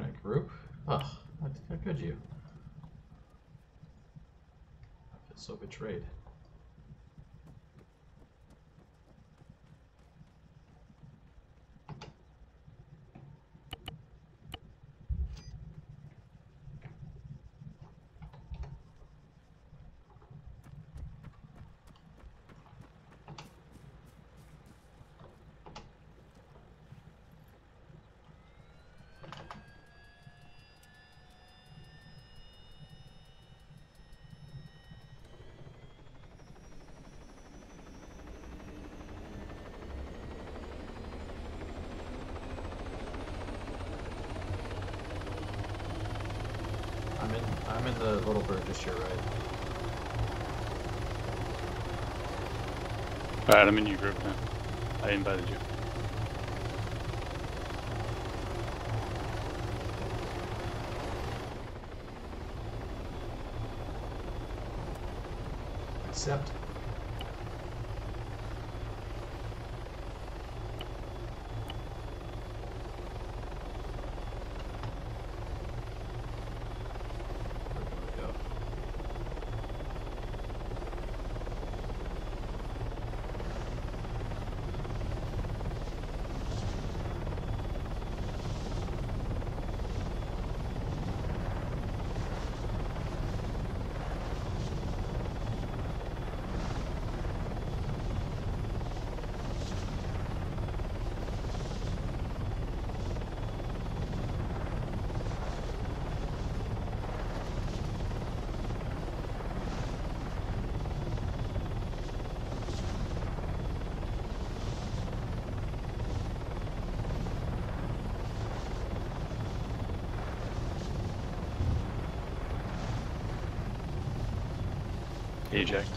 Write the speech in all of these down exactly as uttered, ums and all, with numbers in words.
Alright, group. Ugh, how, how could you? I feel so betrayed. I'm in, I'm in the little bird just here, right? Alright, I'm in your group now. I invited you. Accept. Eject.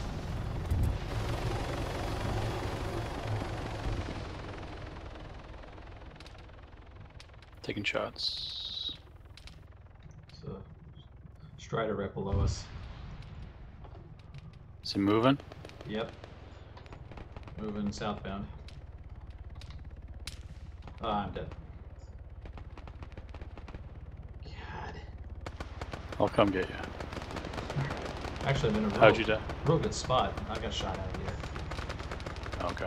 Taking shots. So, Strider right below us. Is it moving? Yep. Moving southbound. Oh, I'm dead. God. I'll come get you. Actually, I'm in a real, How'd you die? real good spot. I got shot out of here. Okay.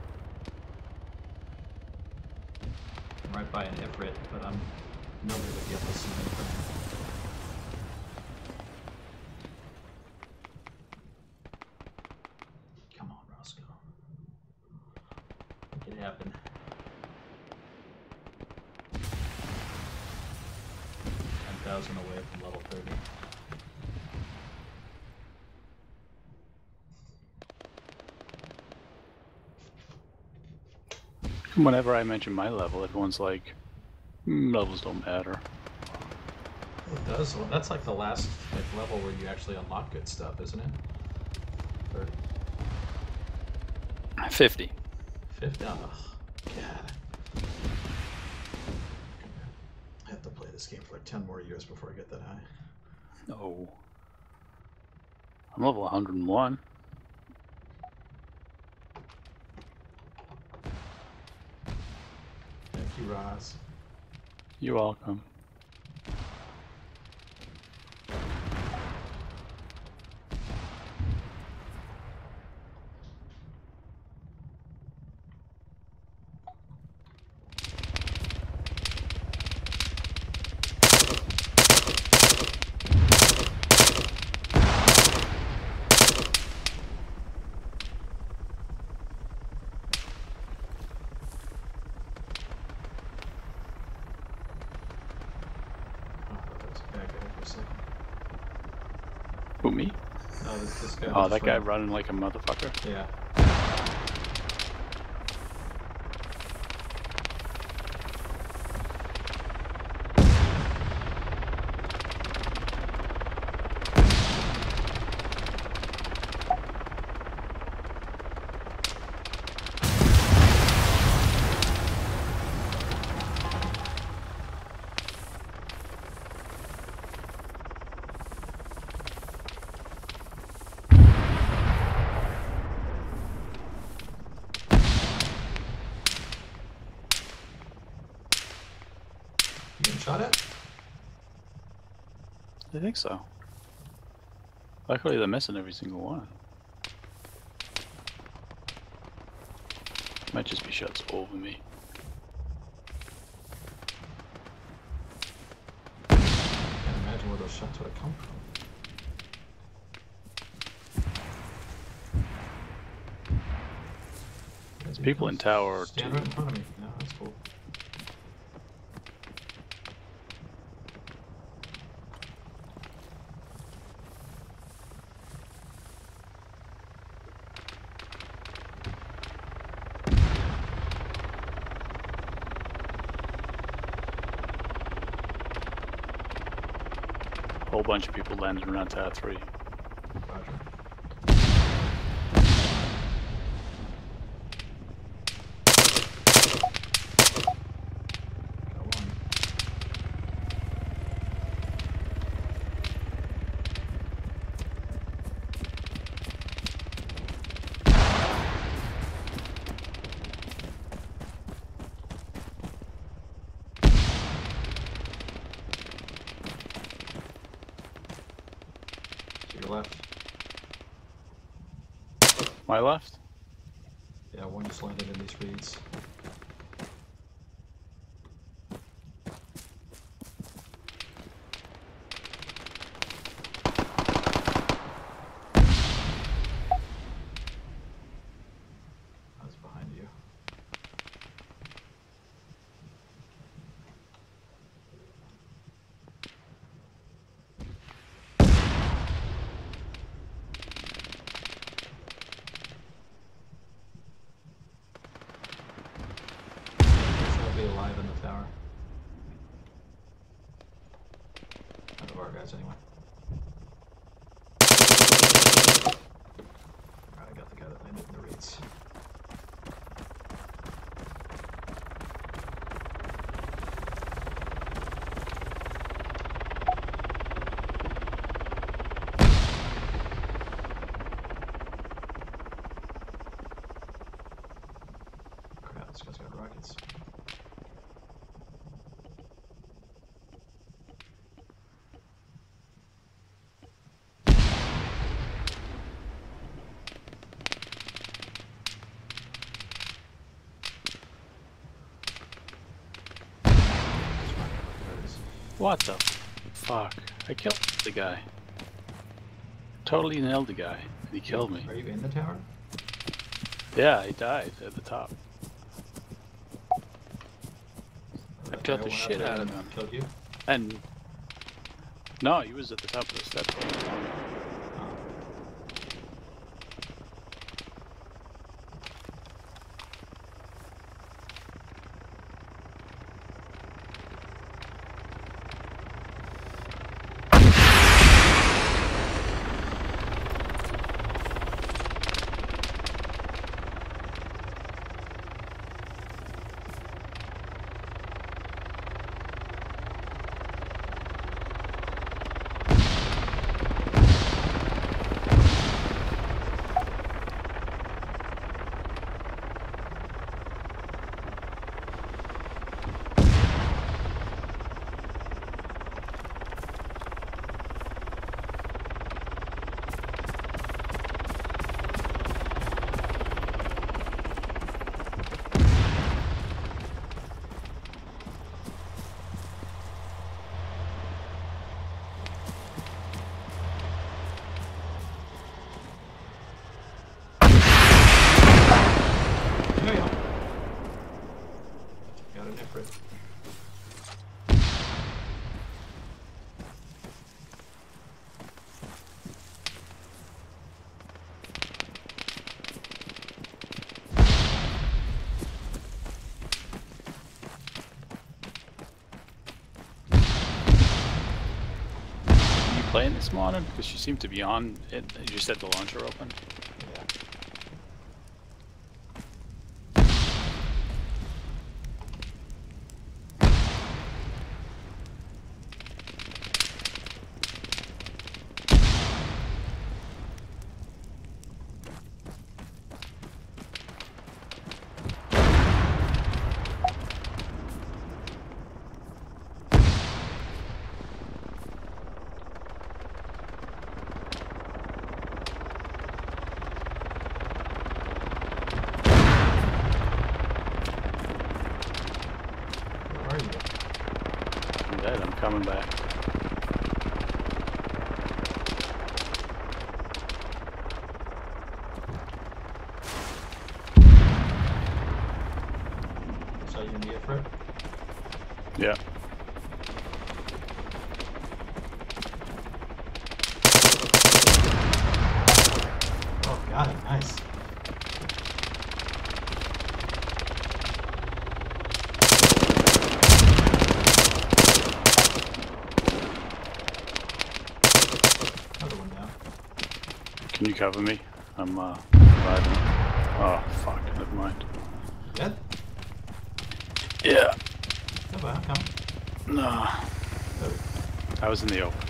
I'm right by an Ifrit, but I'm nobody would be able to see me from here. Come on, Roscoe. Make it happen. ten thousand away from level thirty. Whenever I mention my level, everyone's like, mm, levels don't matter. It does. Well, that's like the last like level where you actually unlock good stuff, isn't it? Or fifty. fifty. Oh, God. I have to play this game for like ten more years before I get that high. No. I'm level one hundred and one. Thank you, Roz. You're welcome. Who, me? No, this, this guy. Oh, that guy running like a motherfucker. Yeah. You getting shot at? I think so. Luckily, they're missing every single one. Might just be shots over me. I can't imagine where those shots would have come from. There's people in tower. Stand too. right in front of me. No, that's cool. Whole bunch of people landed around tower three. Roger. Got one. To your left. My left? Yeah, one just landed in these reeds. That's behind you. Be alive in the tower. None of our guys, anyway. Alright, I got the guy that landed in the reeds. Crap, this guy's got rockets. What the fuck? I killed the guy. Totally nailed the guy. And he killed me. Are you in the tower? Yeah, he died at the top. I That killed guy the went up shit there out of and him. Killed you? And no, he was at the top of the steps. Oh. There you go. Got an Ifrit. You playing this morning? Because you seem to be on it. You just had the launcher open. Yeah. coming back. So you need it for it? Yeah. Oh, got it. Nice. Another one down. Can you cover me? I'm uh reviving. Oh fuck, never mind. Dead? Yeah. No, but how come? No. Oh, I was in the open.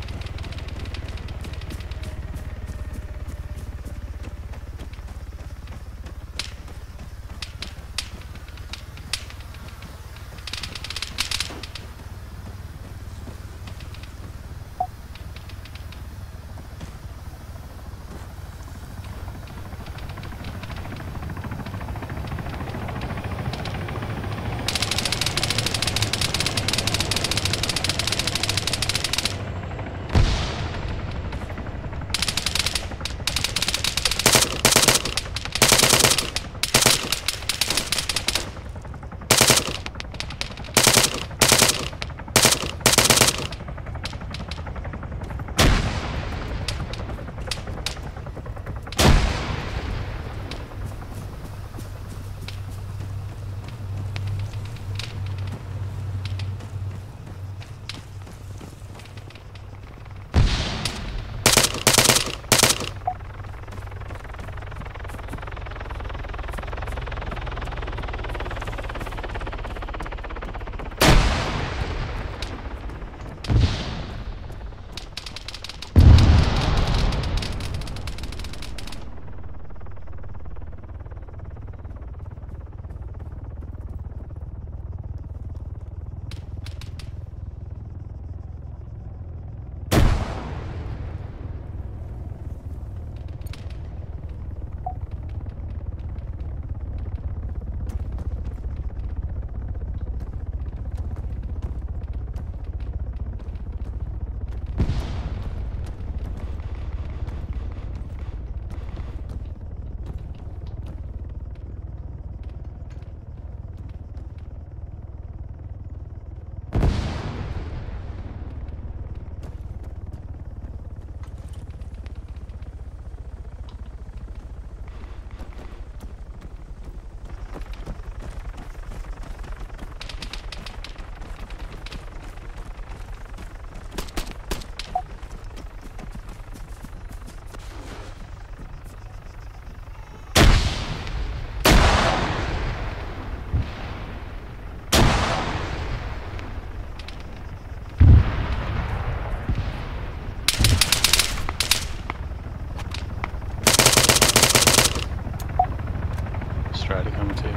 Strata coming too.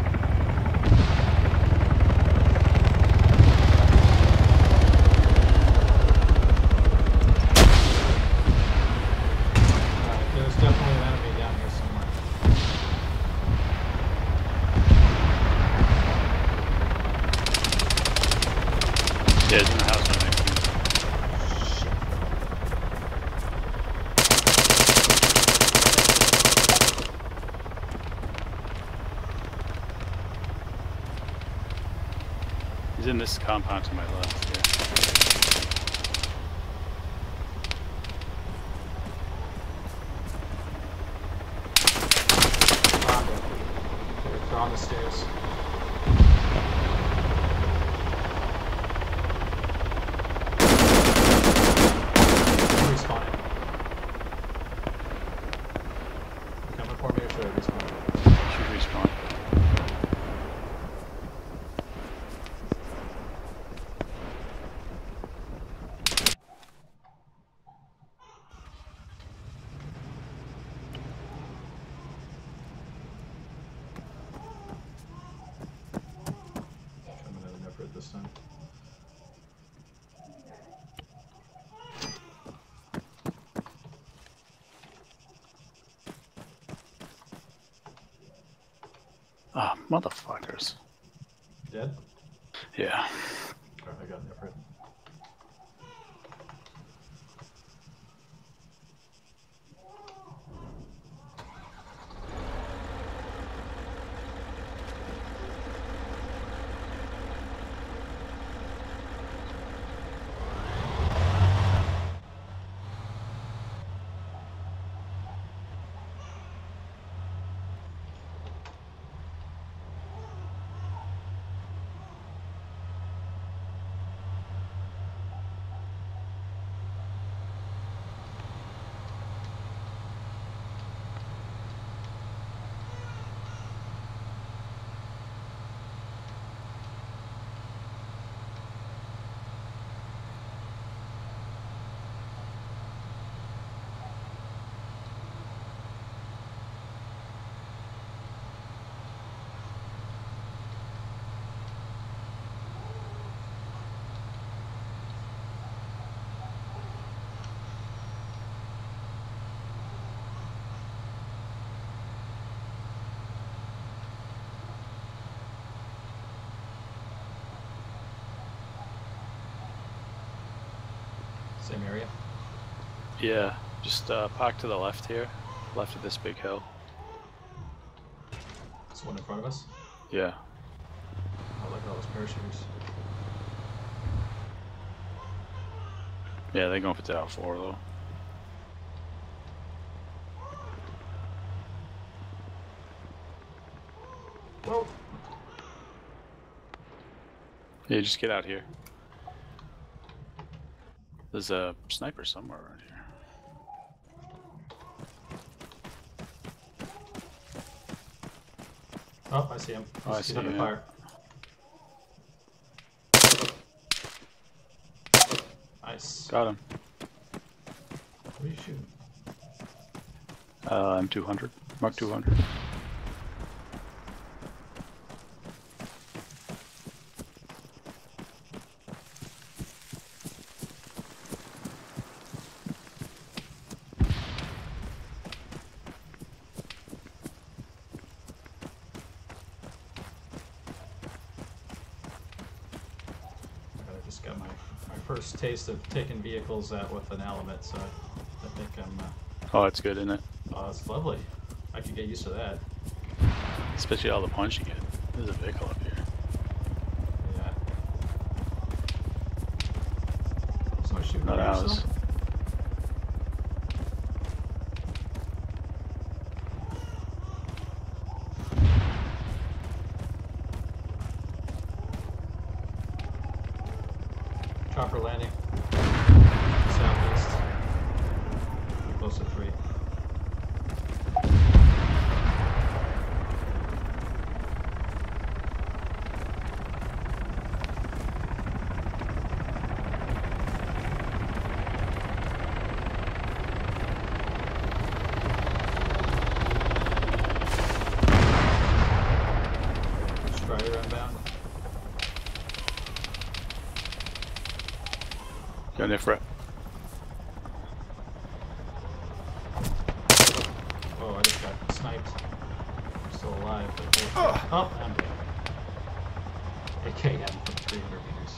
alright, there's definitely an enemy down here somewhere. Yeah, it's in the house right next to me. Shit. He's in this compound to my left, yeah. Rocket. They're, they're on the stairs. I'm respawning. You coming for me or should I respawn? Should respawn. Coming at an effort this time. Ah, oh, motherfuckers. Dead? Yeah. Alright, I got an effort. Same area? Yeah, just uh, park to the left here, left of this big hill. This one in front of us? Yeah. Oh, look at all those parachuters. Yeah, they're going for Tower four though. Whoa! Yeah, just get out here. There's a sniper somewhere around here. Oh, I see him. Oh, I He's see under him, fire. Nice. Got him. What are you shooting? Uh, I'm two hundred. Mark two hundred. I just got my, my first taste of taking vehicles out with an element, so I, I think I'm. Uh, Oh, it's good, isn't it? oh, it's lovely. I could get used to that. Especially all the punch you get. There's a vehicle up here. Yeah. So I shoot Not at ours. yourself? Chopper landing. Southeast. We're close to three. Strider inbound. Going there for it. Oh, I just got sniped. I'm still alive. But they- oh, I'm dead. A K M from three hundred meters.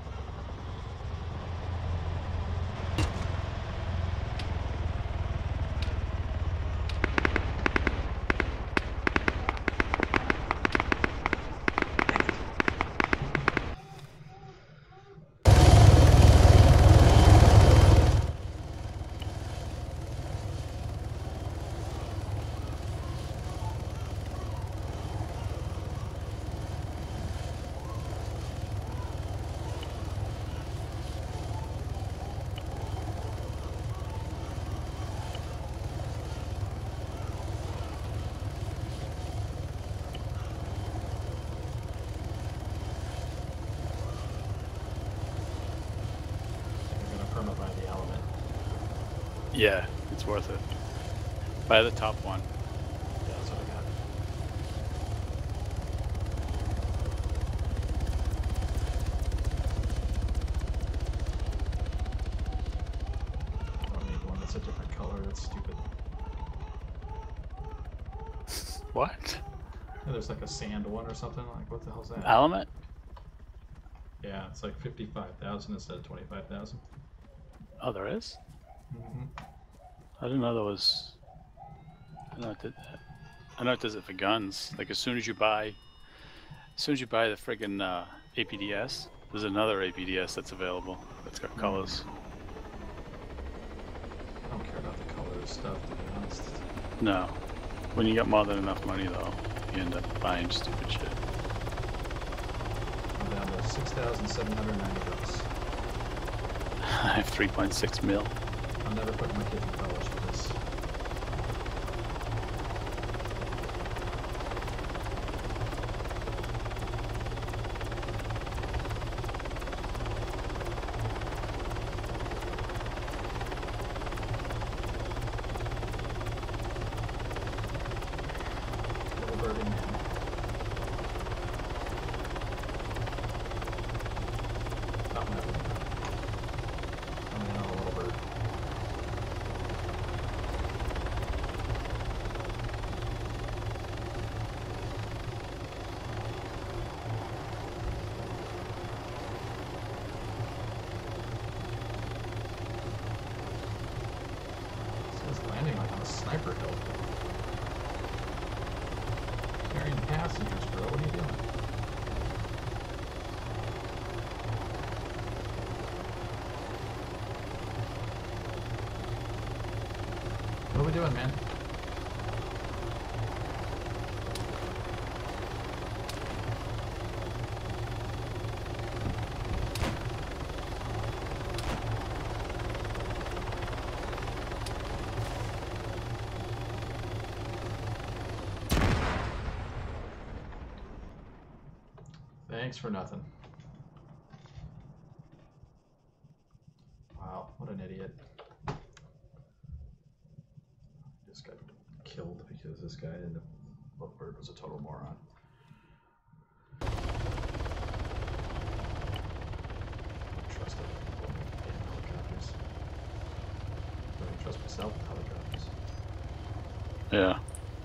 I'm gonna perma by the element. Yeah, it's worth it. Buy the top one. Yeah, that's what I got. I don't need one that's a different color. That's stupid. What? Yeah, there's like a sand one or something. Like, what the hell's that? Element? Yeah, it's like fifty-five thousand instead of twenty-five thousand. Oh, there is? Mm-hmm. I didn't know there was. I know it did that. I know it does it for guns. Like as soon as you buy, as soon as you buy the friggin' uh, A P D S, there's another A P D S that's available. That's got colors. I don't care about the color of stuff, to be honest. No. When you got more than enough money, though, you end up buying stupid shit. I'm down to six thousand seven hundred ninety bucks. I have three point six mil. I'm never putting my kid in college for this. Little birdie man. Not my little bird. I mean, not a little bird. a sniper hill. Carrying passengers, bro. What are you doing? What are we doing, man? Thanks for nothing. Wow, what an idiot. Just got killed because this guy in the Lovebird was a total moron. Trust it. Damn helicopters. I don't trust myself with helicopters. Yeah.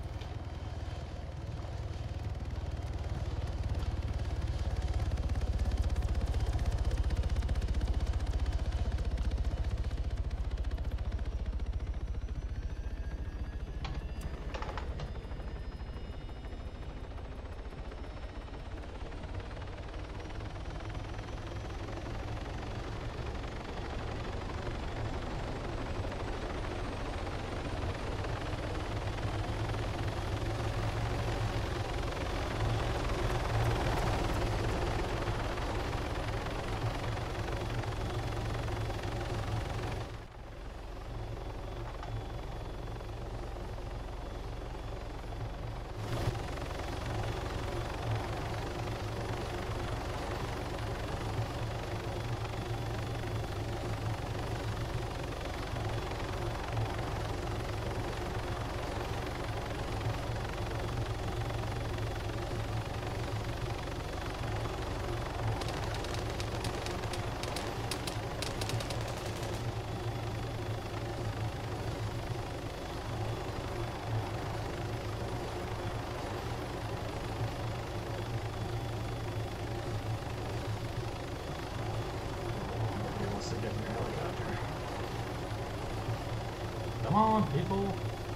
Come on, people.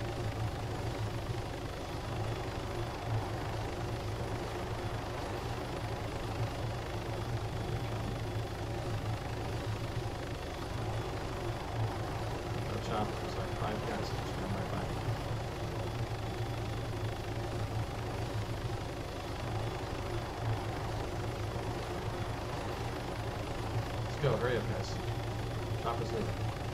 Go chop. There's like five guys that just ran right by me. Let's go. Hurry up, guys. Chopper's leaving.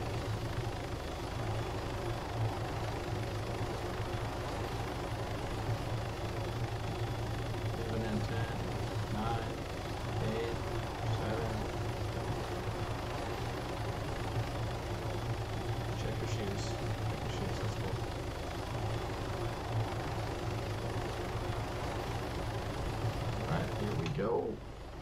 Go.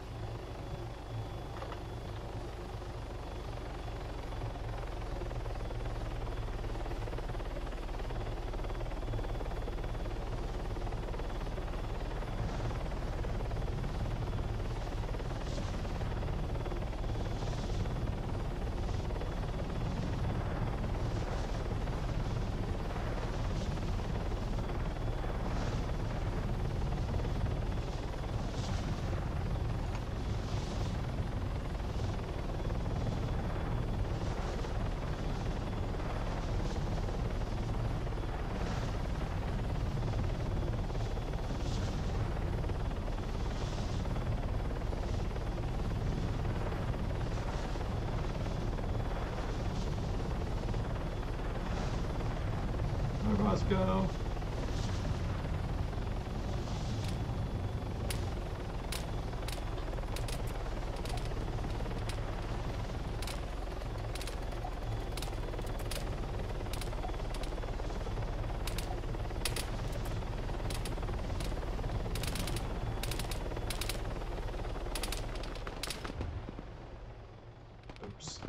Let's go. Oops.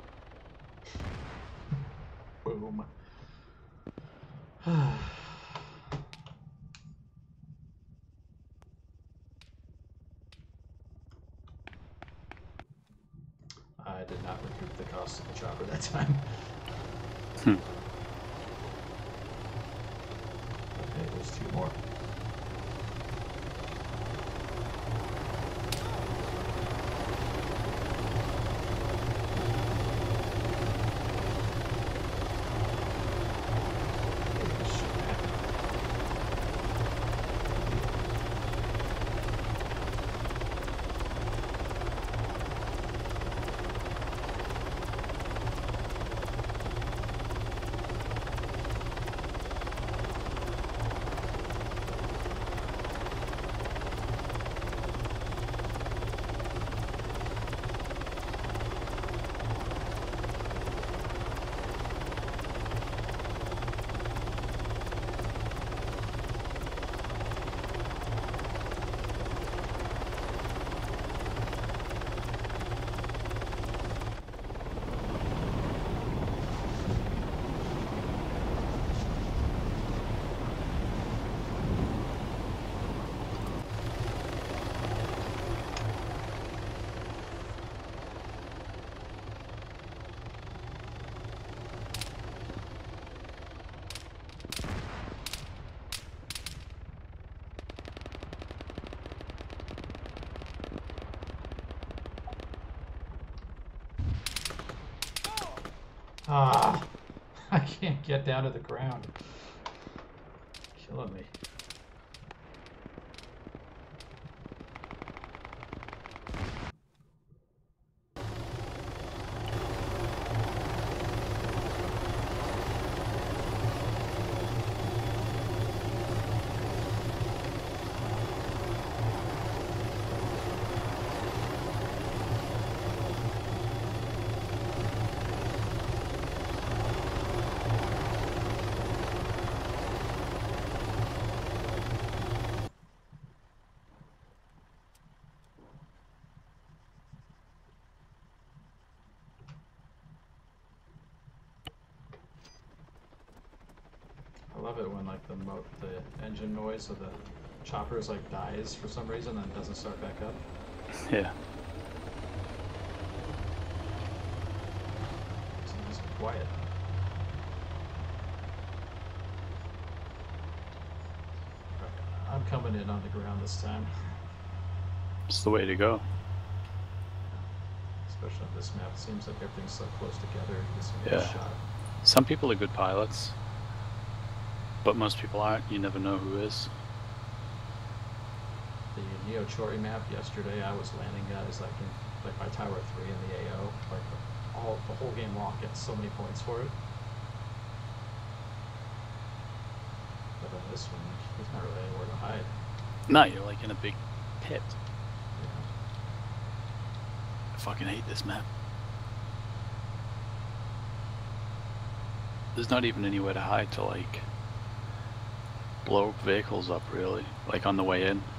Boom. I did not recoup the cost of the chopper that time. Hmm. more. Ah, I can't get down to the ground. Killing me. I love it when like the mo the engine noise of the choppers like dies for some reason and doesn't start back up. Yeah. It's nice and quiet. Okay, I'm coming in on the ground this time. It's the way to go. Especially on this map, it seems like everything's so close together. This Yeah. shot. Some people are good pilots, but most people aren't. You never know who is. The Neo Chori map yesterday, I was landing guys like in like by Tower three in the A O, like all the whole game long, get so many points for it. But on this one, there's not really anywhere to hide. No, you're like in a big pit. Yeah. I fucking hate this map. There's not even anywhere to hide to like blow vehicles up, really, like on the way in.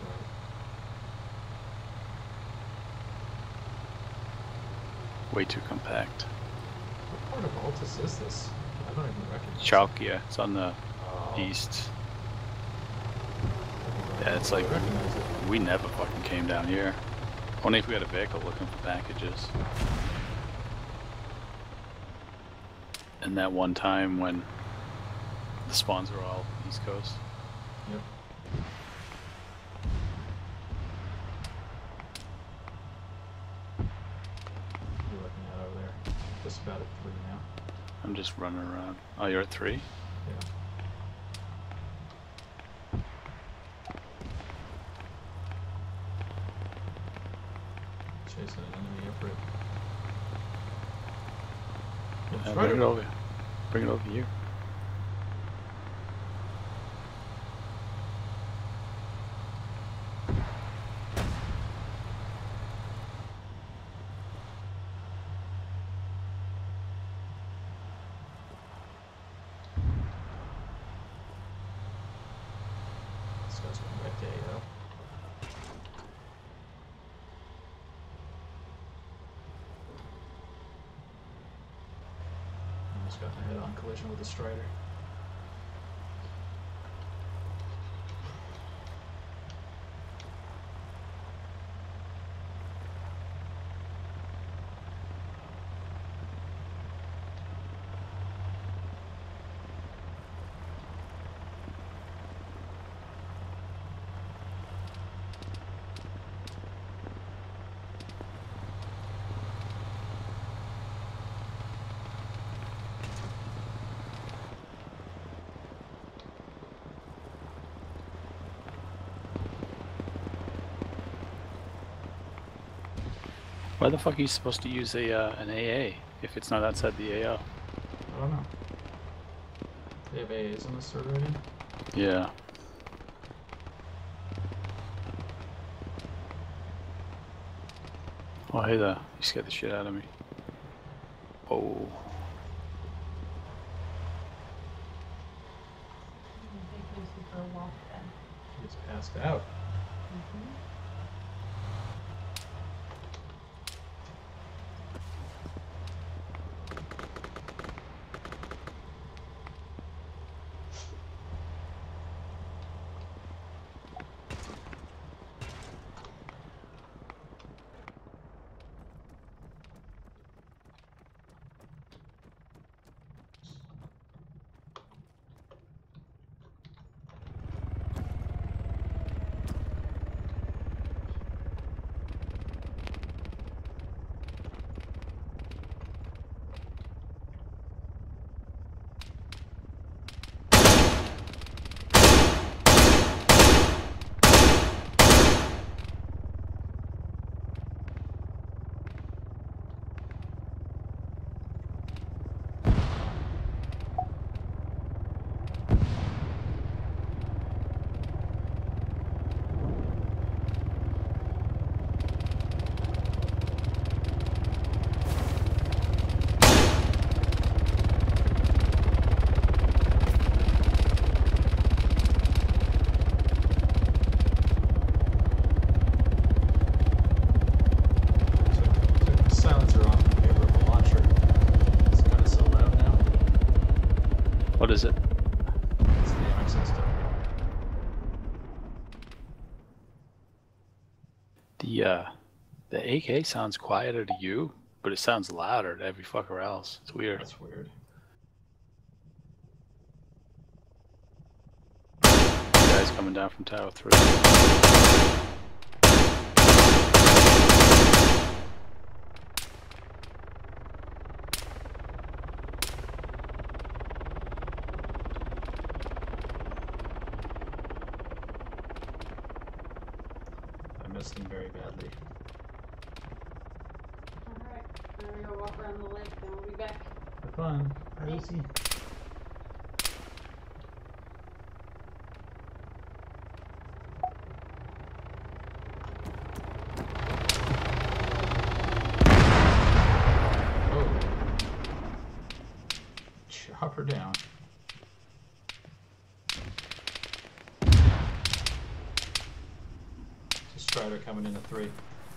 Way too compact. What part of Altus is this? I don't even recognize it. Chalkia, it's on the Oh, east. I Yeah, it's don't like recognize it. we never fucking came down here. Only if we had a vehicle looking for packages. And that one time when the spawns were all East Coast. Yep. You're looking at over there. Just about at three now. I'm just running around. Oh, you're at three? Yeah. Chasing an enemy up it. Yeah, bring it over. Bring it over here. This guy's going back to A O. Almost got my head on collision with the Strider. Why the fuck are you supposed to use a uh, an A A if it's not outside the A O? I don't know. They have A As in this server again? Yeah. Oh, hey there. You scared the shit out of me. Oh. For a walk then. He just passed out. Mm-hmm. What is it? It's the aiming system. The uh, the A K sounds quieter to you, but it sounds louder to every fucker else. It's weird. That's weird. Guys coming down from Tower Three. I missed them very badly. Alright, I'm gonna go walk around the lake, then we'll be back. Have fun. Bye, Lucy. Oh. Chop her down. Strider coming in at three.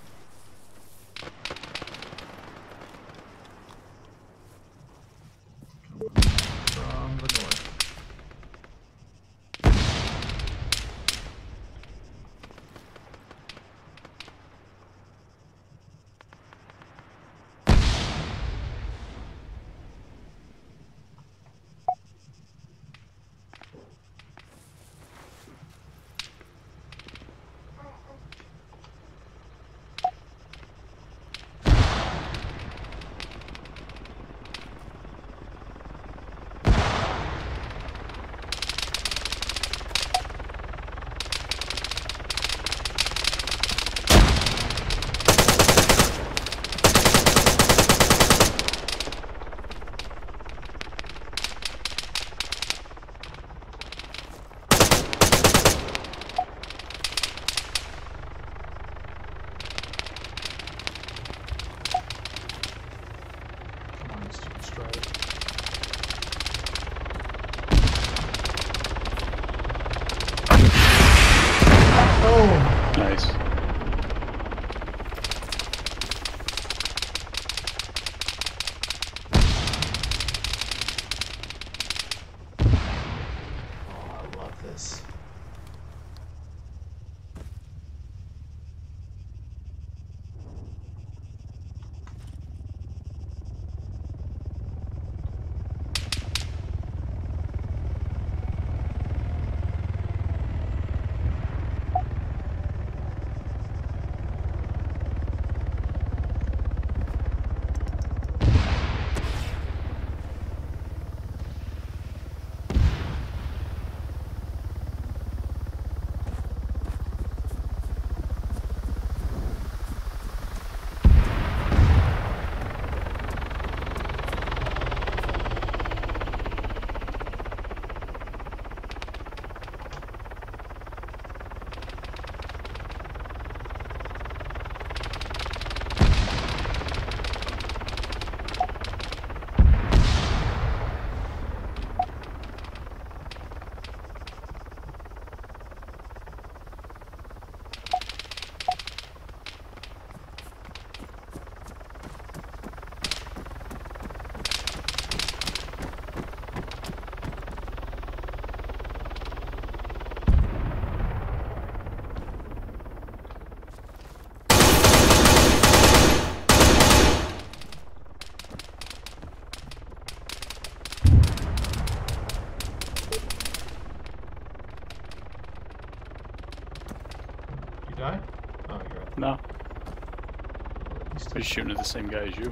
From the north. He's shooting at the same guy as you.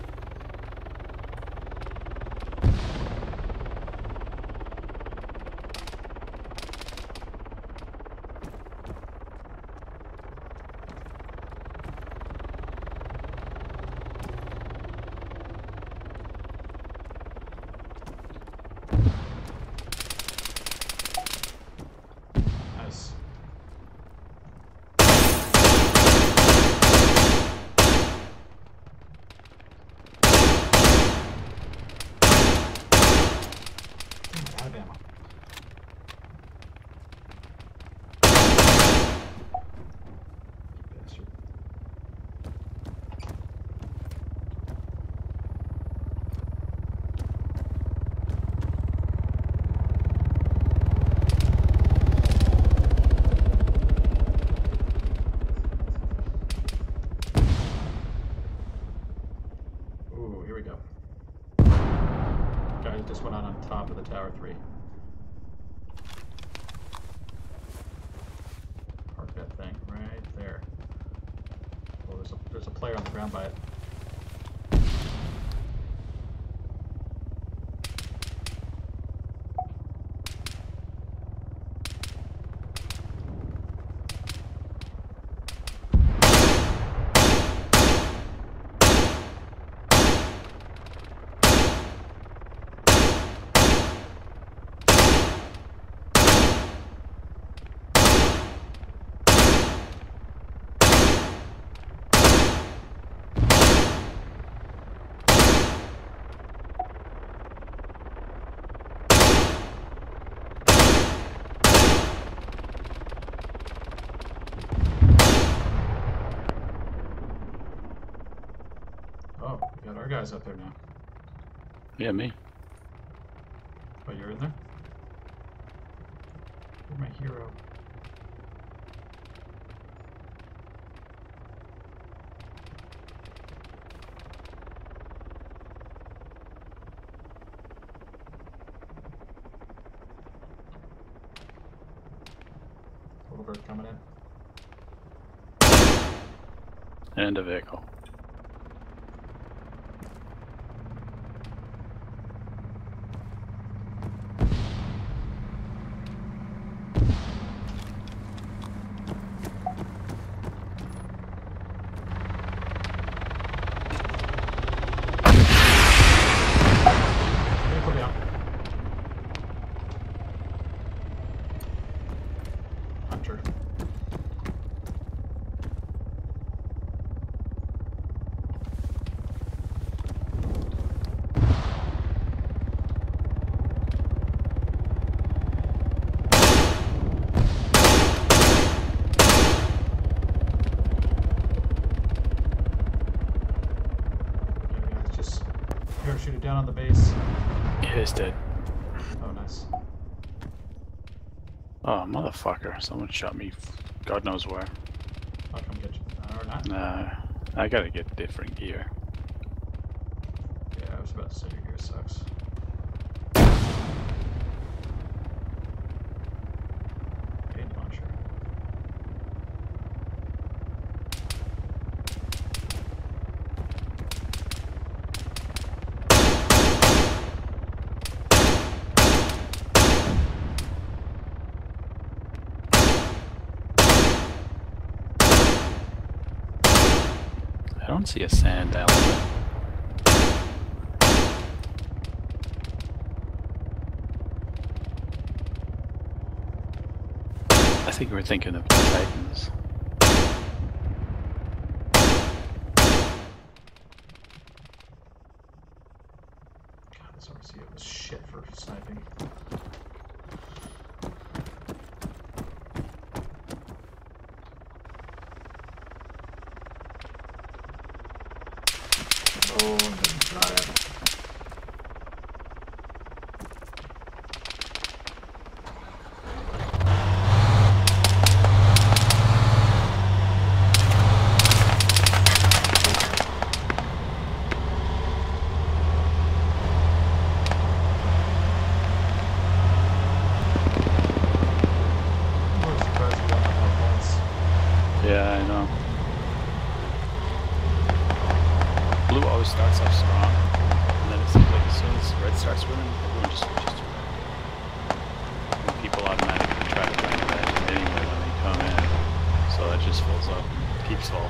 Nice. Damn, out of ammo. Bastard. Ooh, here we go. Guy just went out on top of the tower three. Park that thing right there. Oh, there's a there's a player on the ground by it. Oh, we got our guys up there now. Yeah, me. Oh, you're in there? You're my hero. Little bird coming in. And a vehicle. Vehicle down. Hunter. Okay, guys, just parachuted down on the base. Yeah, he's dead. Oh, nice. Oh, motherfucker. Someone shot me. God knows where. I'll come get you. Uh, or not. Nah, I gotta get different gear. Yeah, I was about to say your gear sucks. Paint launcher. I don't see a sand element. I think we're thinking of the Titans. God, this R C O was shit for sniping. Oh, didn't got it. I'm surprised we don't have more points. Yeah, I know. mess with him, everyone just switches to red. And people automatically try to bring red anyway when they come in. So that just fills up. Keeps full.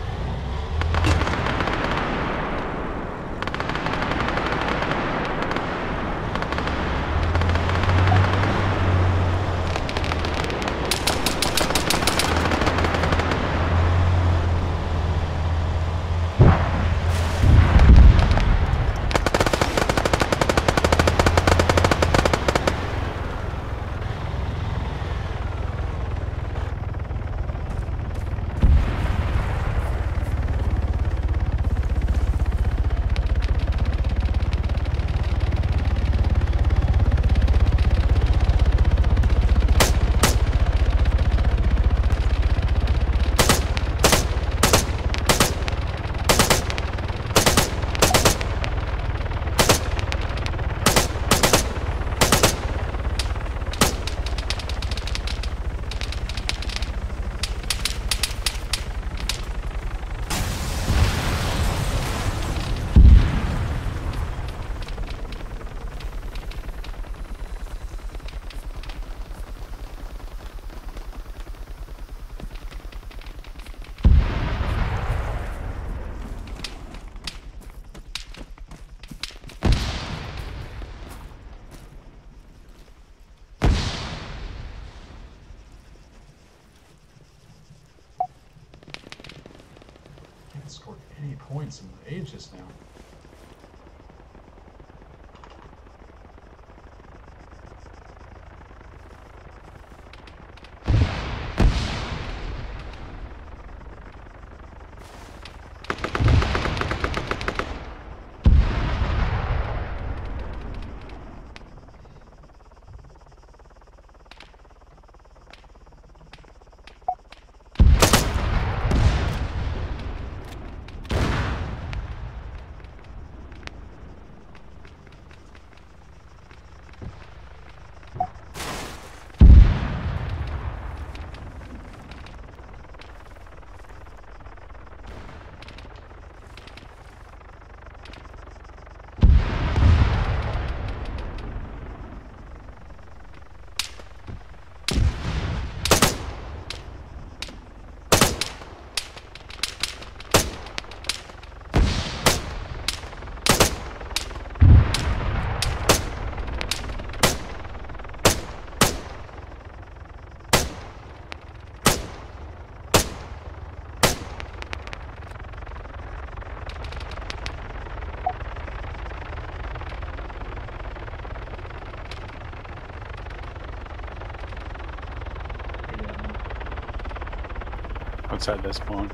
Scored any points in the ages now. Outside this spawn.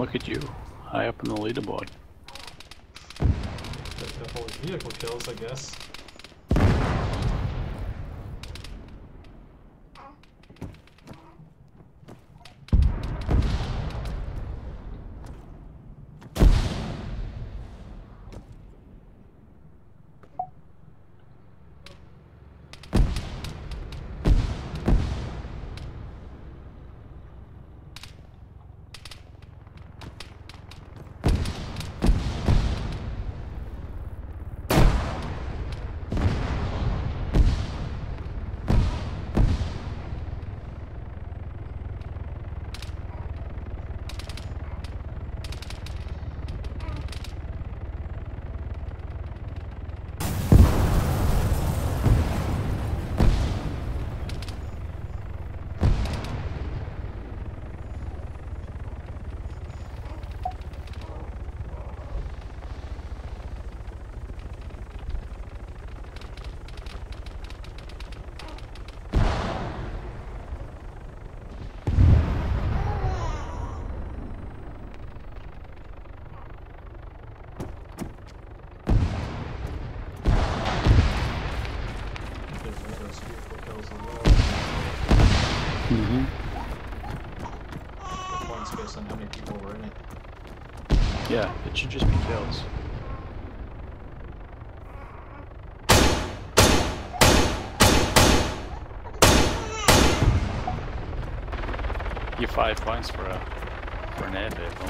Look at you, high up on the leaderboard. Definitely vehicle kills, I guess. Mm-hmm. The points based on how many people were in it. Yeah, it should just be kills. You get five points for a for an air vehicle.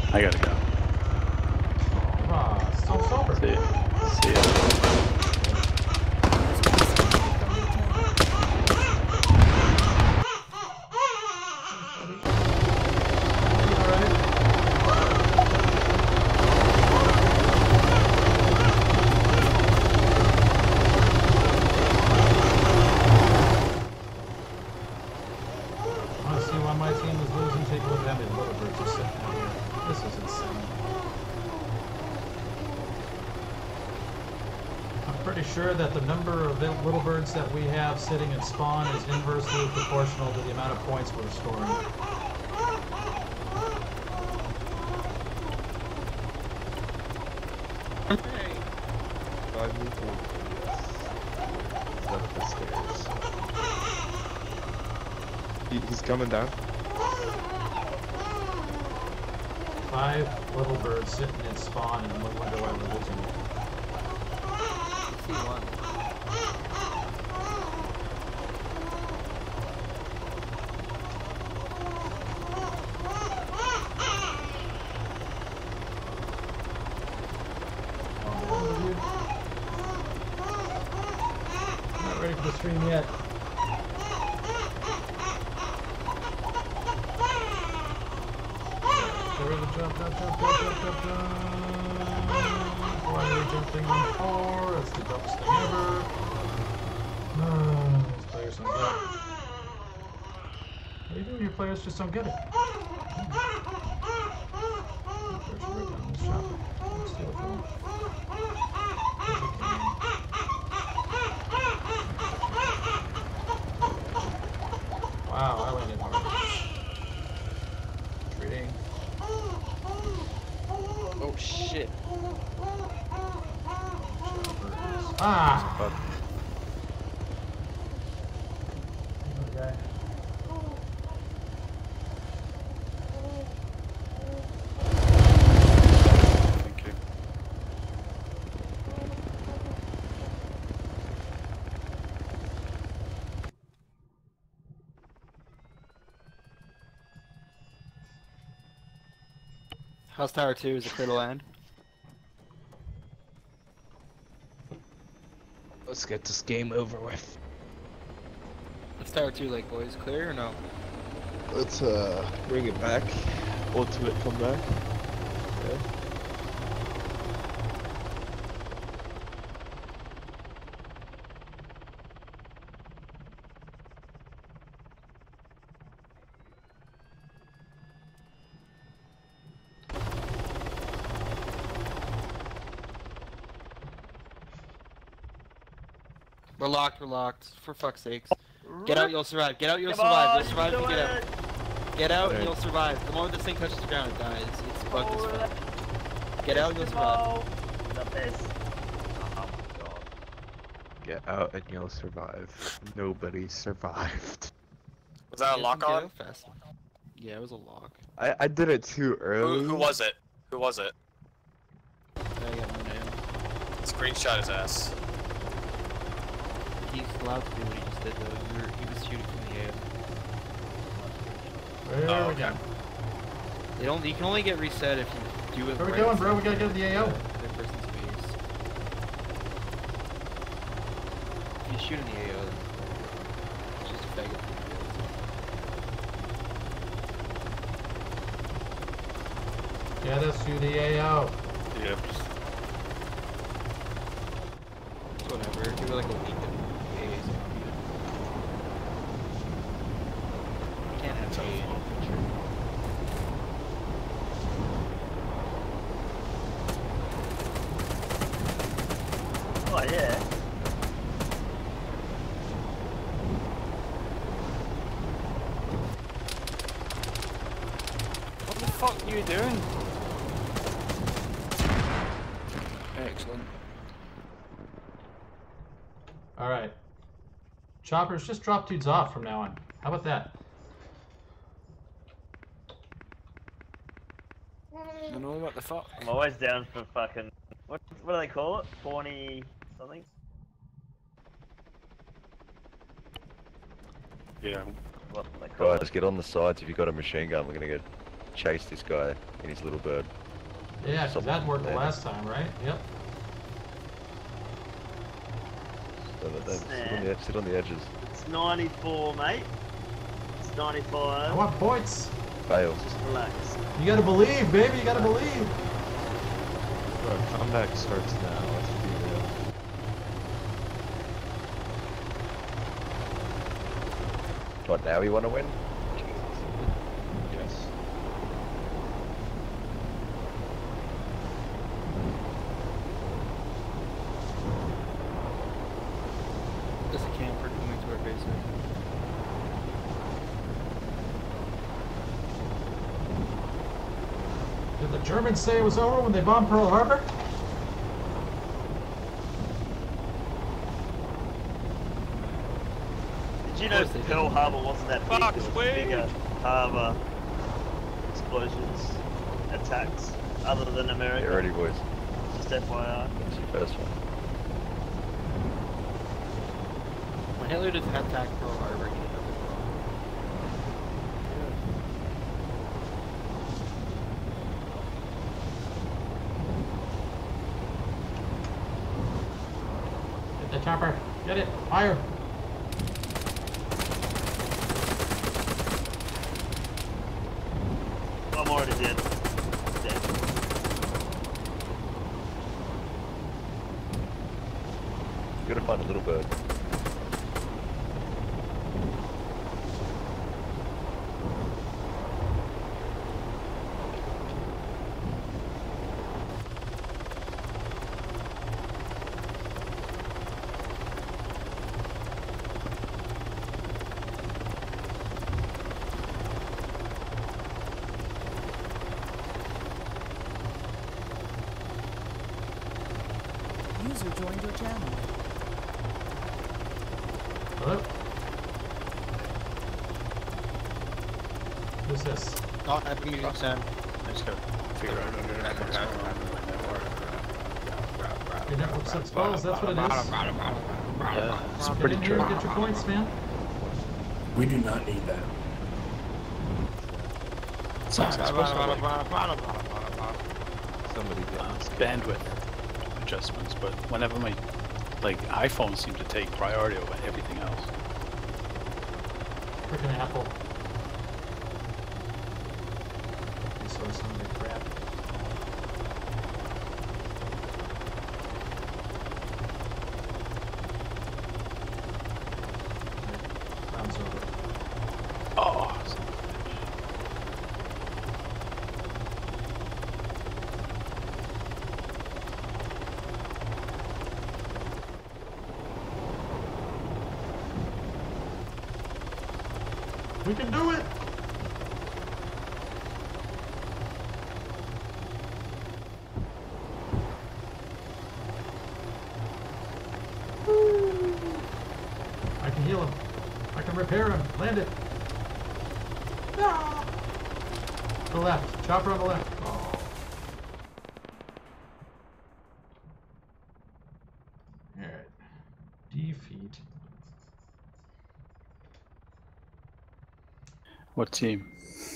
I gotta go. Ah, still sober. See ya. See ya. Want to see why my team is losing? Take a look at how many little birds are sitting out here. This is insane. I'm pretty sure that the number of li- little birds that we have sitting in spawn is inversely proportional to the amount of points we're scoring. Five meters. He's up the stairs. He, he's coming down. Five little birds sitting in spawn, and we wonder why we're losing. See one. Not ready for the stream yet. Get ready to jump, jump, jump, jump, jump, jump, jump. Why are we jumping on four? That's the dumbest thing ever. Oh, these players don't get it. What are you doing? Your players just don't get it. There's a rig on this chopper. Let's see what they want. If we can. Wow, I landed hard. Treating. Oh shit. Ah! But Okay. Thank you. How's tower two? Is it clear to land? let's get this game over with. What's tower two like, boys? Clear or no? Let's uh bring it back. Ultimate comeback. Yeah. We're locked, we're locked. For fuck's sakes. Get out, you'll survive. Get out, you'll Come survive. on, You'll survive if you get out. it. Get out, and Alright. you'll survive. The moment this thing touches the ground, it dies. It's bugged as Oh, fuck. Get out, you'll survive. Stop this. Oh my god. Get out and you'll survive. Nobody survived. Was that a You guys lock can get on? out fast. Yeah, it was a lock. I I did it too early. Who, who was it? Who was it? I got no name. Screenshot his ass. He's allowed to do what he just did though. He, were, he was shooting from the air. Where Oh, we okay. go? They don't. You can only get reset if you do it. Where we right going, in bro? We front gotta of get to the A O. The person's face. If you shoot in the A O, then it's just a faggot. Get us to the A O. Yep. It's whatever. Give it like a week and A A's gonna beat it. You can't have A A in your picture. Oh yeah. What the fuck are you doing? Excellent. Alright. Choppers, just drop dudes off from now on. How about that? I know what the fuck. I'm always down for fucking. What what do they call it? Forty something. Yeah. What do they call Guys, get on the sides if you've got a machine gun. We're gonna get chase this guy in his little bird. Yeah, because Someone that worked the landed. last time, right? Yep. So that they sit, Nah. on the, ed- sit on the edges. It's ninety-four, mate. It's I ninety-five. want points. Fail. Just relax. You gotta believe, baby. You gotta believe. Bro, comeback starts now. Let's be real. What, now you want to win? Yes. There's a camper coming to our basement. Did the Germans say it was over when they bombed Pearl Harbor? Did you know course they did. Pearl Harbor wasn't that big? Fuck, There was sweet. bigger harbor explosions, attacks, other than America. Get ready, boys. Just F Y I. That's your first one. When Hitler did attack Pearl Harbor, he did nothing wrong. Get the chopper. Get it. Fire. I'm already dead. Dead. You gotta find a little bird. User joined your channel. Hello? Who's this? Oh, I have a meeting, Sam. I just gotta figure out what's going on with my network. Your network's exposed, that's what it is. Yeah, it's Get pretty in here true. and get your points, man. We do not need that. It's not supposed to like, Somebody get uh, this. bandwidth adjustments, but whenever my like iPhone seems to take priority over everything else. Freaking Apple. Resource hungry crap. Right, round's over. Oh, son of a bitch. We can do it! I can heal him. I can repair him. Land it. No! To the left. Chopper on the left. Oh. Alright. Defeat. What team?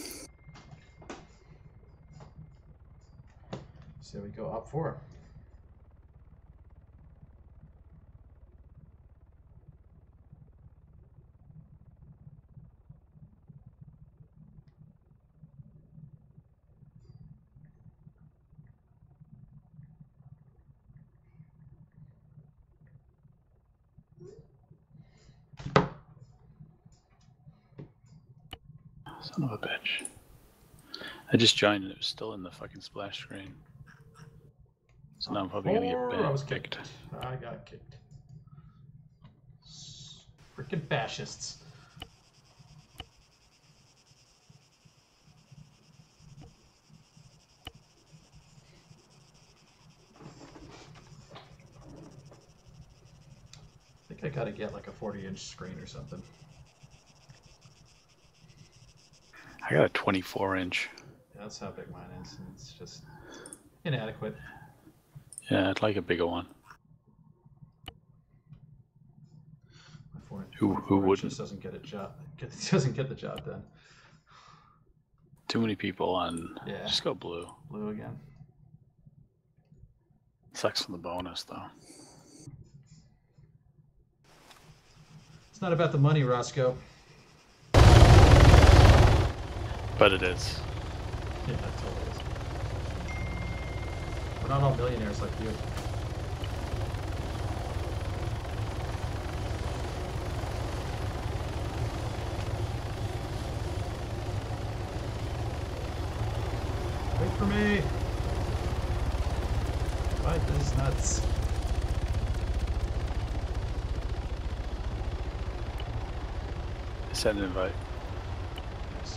So we go up four. Son of a bitch. I just joined and it was still in the fucking splash screen. So now I'm probably gonna Four, get I banned. was kicked. I got kicked. Freaking fascists. I think I gotta get like a forty inch screen or something. I got a twenty-four inch. Yeah, that's how big mine is. And it's just inadequate. Yeah, I'd like a bigger one. My four, Who- my who four inch wouldn't? just doesn't get a job. Get, doesn't get the job done. Too many people on. Yeah. Just go blue. Blue again. Sucks for the bonus though. It's not about the money, Roscoe. But it is. Yeah, that totally is. We're not all millionaires like you. Wait for me! What? This is nuts. Send an invite. Nice.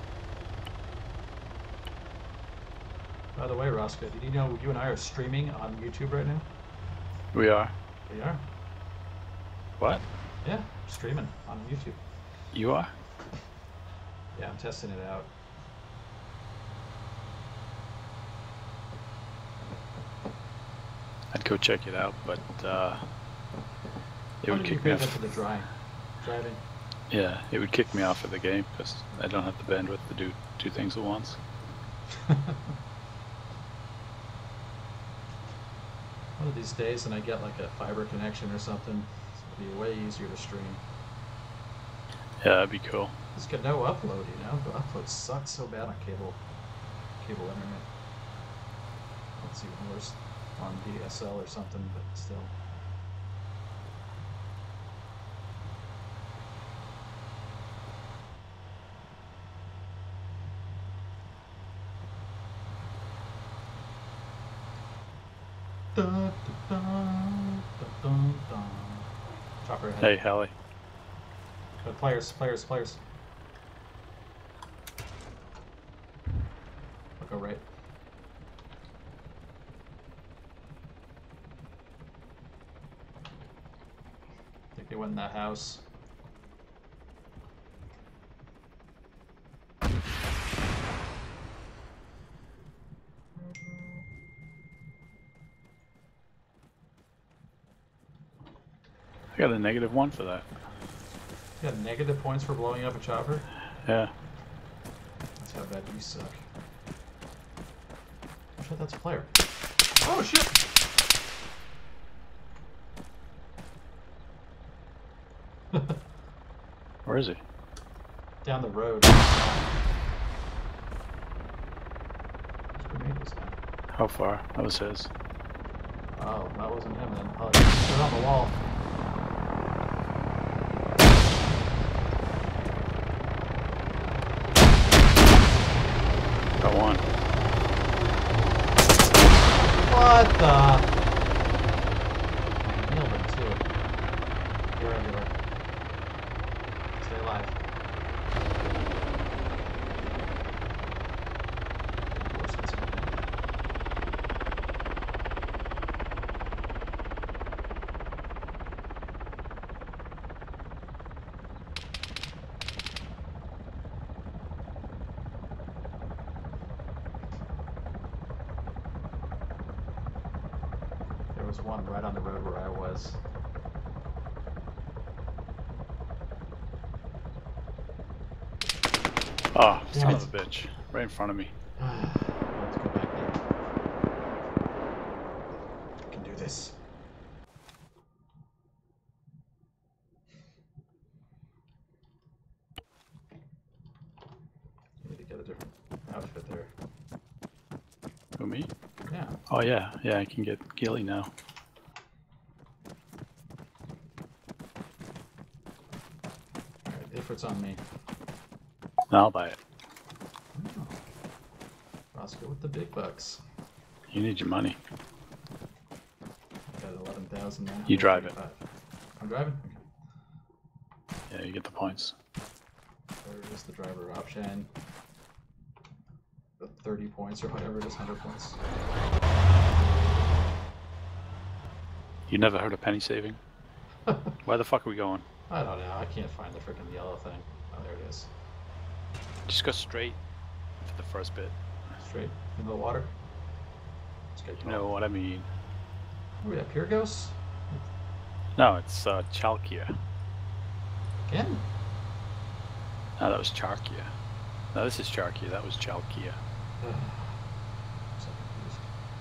By the way, Roscoe, did you know you and I are streaming on YouTube right now? We are. We are. What? Yeah, streaming on YouTube. You are? Yeah, I'm testing it out. I'd go check it out, but uh, it How would did you kick me pay that off. for the drying? Driving? Yeah, it would kick me off of the game because I don't have the bandwidth to do two things at once. One of these days, and I get like a fiber connection or something, it'll be way easier to stream. Yeah, that'd be cool. It's got no upload, you know? The upload sucks so bad on cable, cable internet. It's even worse on D S L or something, but still. Da, da, da, da, da, da. Chopper ahead. Hey, Hallie. Uh, players, players, players. I'll go right. I think they went in that house. I got a negative one for that. You got negative points for blowing up a chopper? Yeah. That's how bad you suck. Oh shit, that's a player. Oh shit! Where is he? Down the road. Whose grenade was that? How far? That was his. Oh, that wasn't him then. Oh, he's on the wall. Got one. What the? Nailed him too. You're everywhere. Stay alive. Reinforcements coming in. There was one right on the road where I was. Oh, son Damn of a bitch. Right in front of me. Let's go back there. We can do this. Need to get a different outfit there. Who, me? Yeah. Oh, yeah. Yeah, I can get Gilly now. Alright, effort's on me. Now I'll buy it. Oh. Roscoe with the big bucks. You need your money. I got eleven thousand now. You drive it. I'm driving? Okay. Yeah, you get the points. There is the driver option. The thirty points or whatever it is, one hundred points. You never heard of penny saving? Where the fuck are we going? I don't know. I can't find the freaking yellow thing. Oh, there it is. Just go straight for the first bit. Straight into the water. Let's get You know what I mean. Oh, we got Pyrgos? No, it's uh, Chalkia. Again? No, that was Charkia. No, this is Charkia. That was Chalkia. So confused.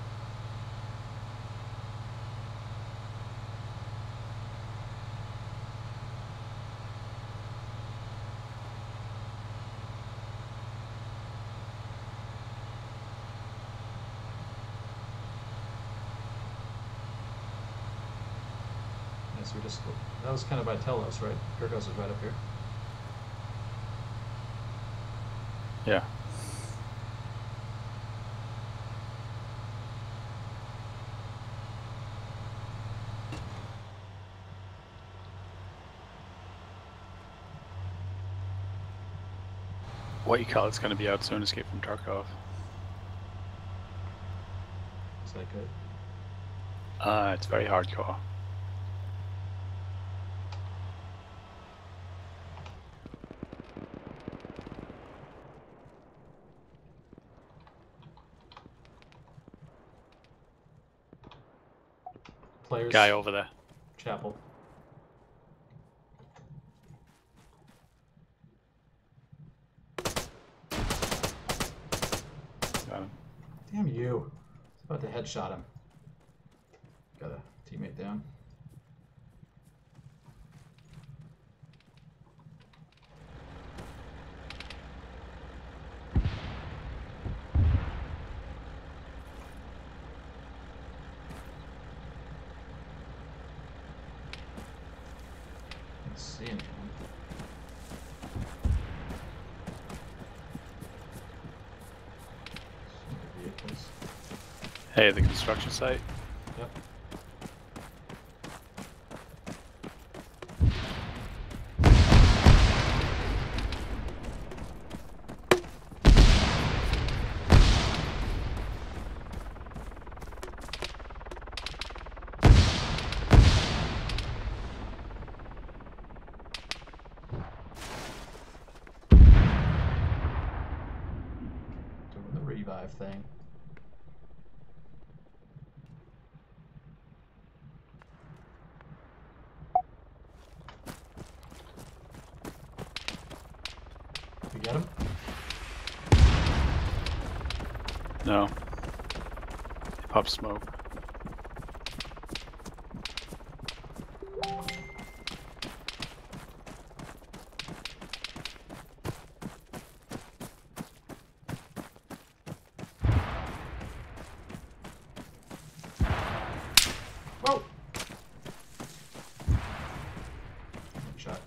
Yes, we just that was kind of by Telos, right? Kirkos is right up here. Yeah. What you call it's going to be out soon. Escape from Tarkov. Is that good? Uh, it's very hardcore. Players. Guy over there. Chapel. Got him. Damn you. I was about to headshot him. Got a teammate down. Let's see anyone. Some vehicles. Hey, the construction site. Yep. Doing the revive thing. You get him? No. Pop smoke. Whoa! Shot.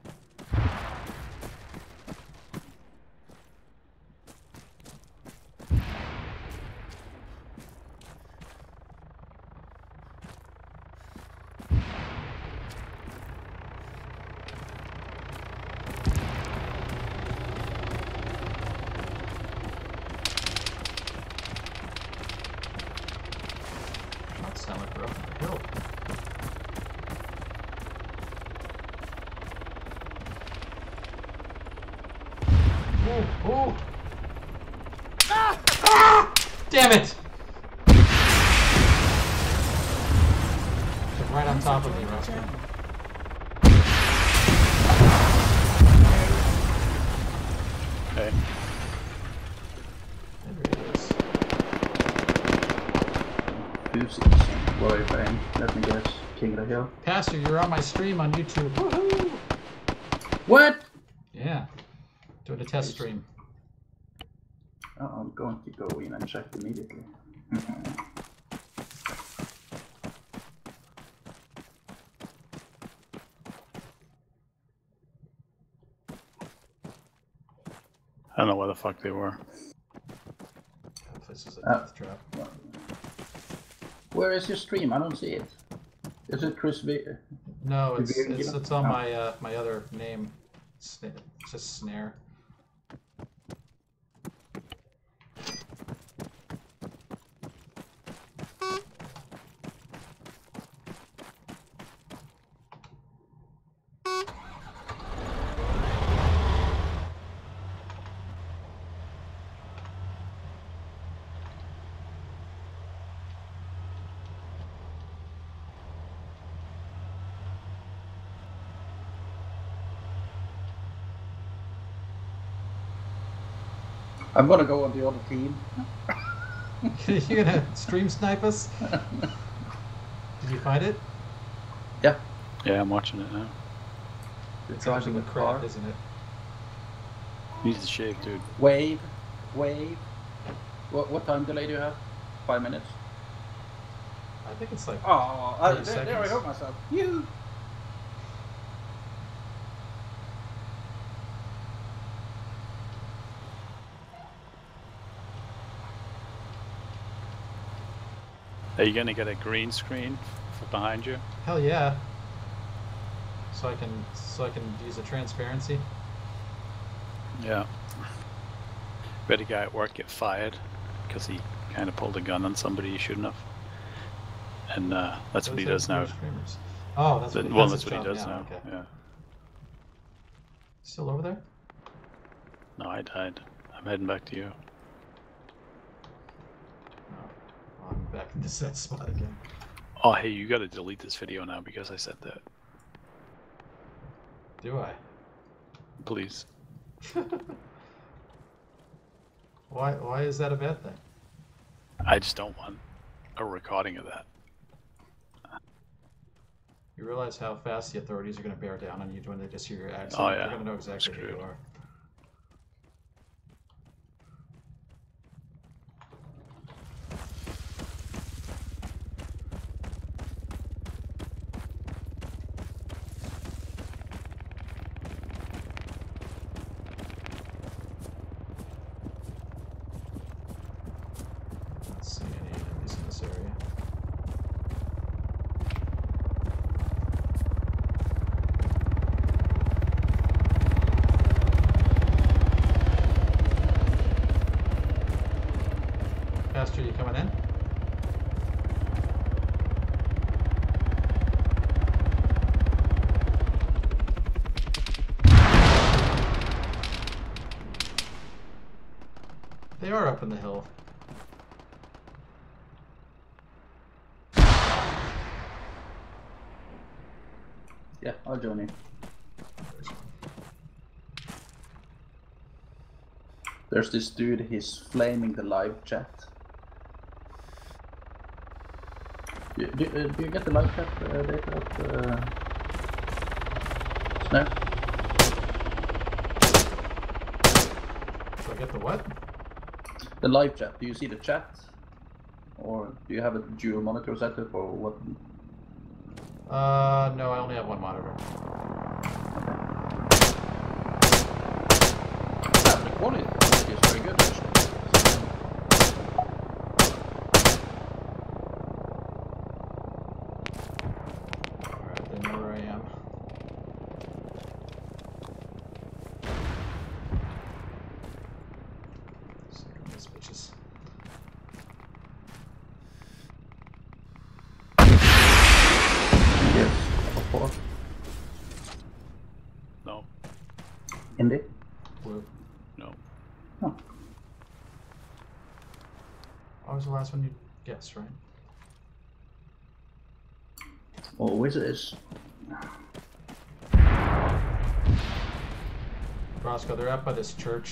Shots sound like we're up on the hill. Oh, oh! Ah! Ah! Damn it! They're right on top of me, Rusty. Okay. There he is. Who's Warrior Bang? Let me guess. King of the Hill. Pastor, you're on my stream on YouTube. Woohoo! What? Yeah. Doing a test stream. Oh, I'm going to go in and check immediately. I don't know where the fuck they were. This is a Uh, death trap. Where is your stream? I don't see it. Is it Chris V? No, it's Did you it's, give it? it's on Oh. my uh, my other name. Sna- It's just Snare. I'm gonna go on the other team. You gonna stream snipe us? Did you find it? Yeah. Yeah, I'm watching it now. You're It's driving actually the crap, car. isn't it? You need to shave, dude. Wave, wave. What what time delay do you have? Five minutes. I think it's like. Oh, I, thirty there, there I seconds. hurt myself. You. Are you gonna get a green screen for behind you? Hell yeah. So I can so I can use the transparency. Yeah. We had a guy at work get fired because he kind of pulled a gun on somebody he shouldn't have. And uh, that's what he does now. Streamers. Oh, that's what he, Well, that's that's his what he job does now. Okay. Yeah. Still over there? No, I died. I'm heading back to you. Oh, I'm back in the set spot again. Oh, hey, you gotta delete this video now because I said that. Do I? Please. Why? Why is that a bad thing? I just don't want a recording of that. You realize how fast the authorities are going to bear down on you when they just hear your accent? Oh, yeah. They're going to know exactly who Screwed. you are. Not seeing any enemies in this area. Pastor, you coming in? They are up in the hill. Yeah, I'll join you. There's this dude, he's flaming the live chat. Do, do, uh, do you get the live chat uh, data up, uh, Snap? Do I get the what? The live chat, do you see the chat? Or do you have a dual monitor setup or what? Uh, no, I only have one monitor. Yeah, the quality is very good actually. Alright, they know where I am. Sick of these bitches. Yes, of course. No. Indy? Blue. No. Oh. What was the last one you guessed, right? Always is. Roscoe, they're out by this church.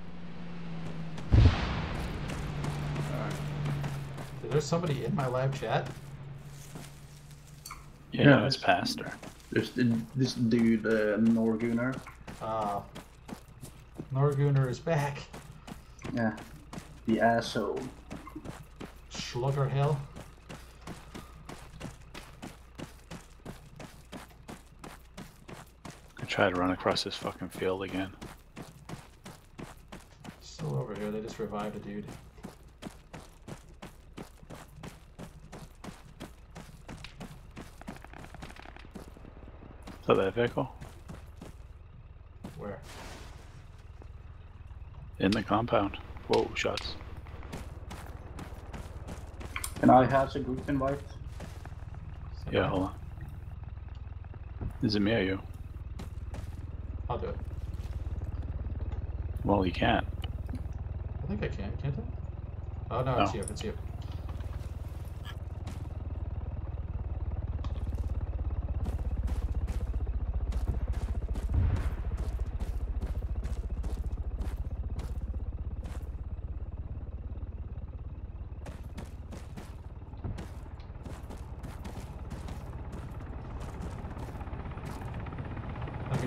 There's somebody in my live chat. Yeah, Yeah. it's pastor. There's the, this dude, uh, Norguner. Uh, Norguner is back. Yeah. The asshole. Slugger Hill. I try to run across this fucking field again. Still over here, they just revived a dude. Is that that vehicle? Where? In the compound. Whoa, shots. Can I have a group invite? Yeah, hold on. Is it me or you? I'll do it. Well, you can't. I think I can, can't I? Oh no, it's No. you, it's you.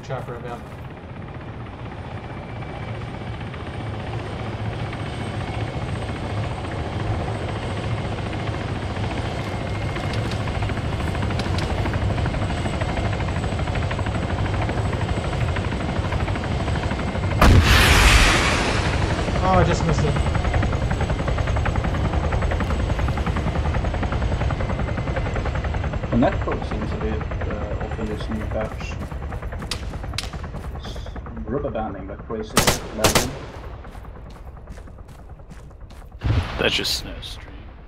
chopper inbound. Oh, I just missed it. The netcode seems a bit uh, off in this new patch. It's rubber banding like crazy. Lagging. That's just snow stream.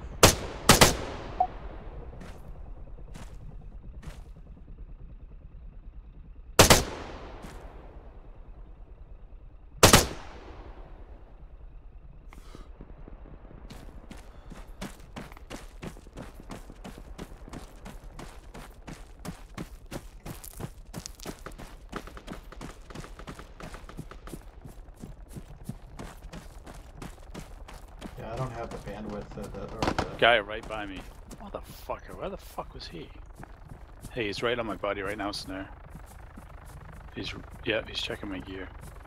Yeah, I don't have the bandwidth uh, that, or the... Guy right by me. Motherfucker, where the fuck was he? Hey, he's right on my body right now, Snare. He's, yeah, he's checking my gear.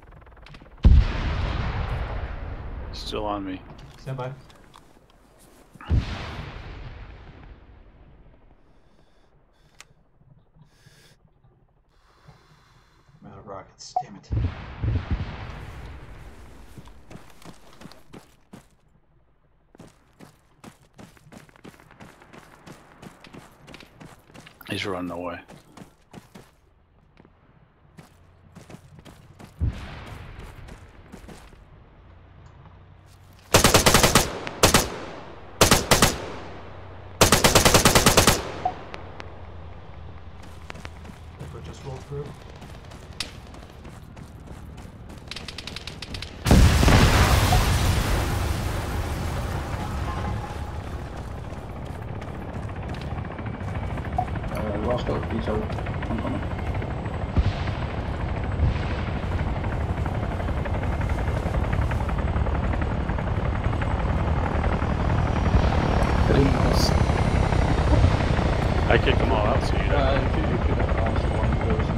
He's still on me. Stand by. I'm out of rockets, damn it. He's running away. Liquid just rolled through. Roscoe, please hold. I'm coming. I kicked them all out, so you know. Uh, you could, you could have asked one person.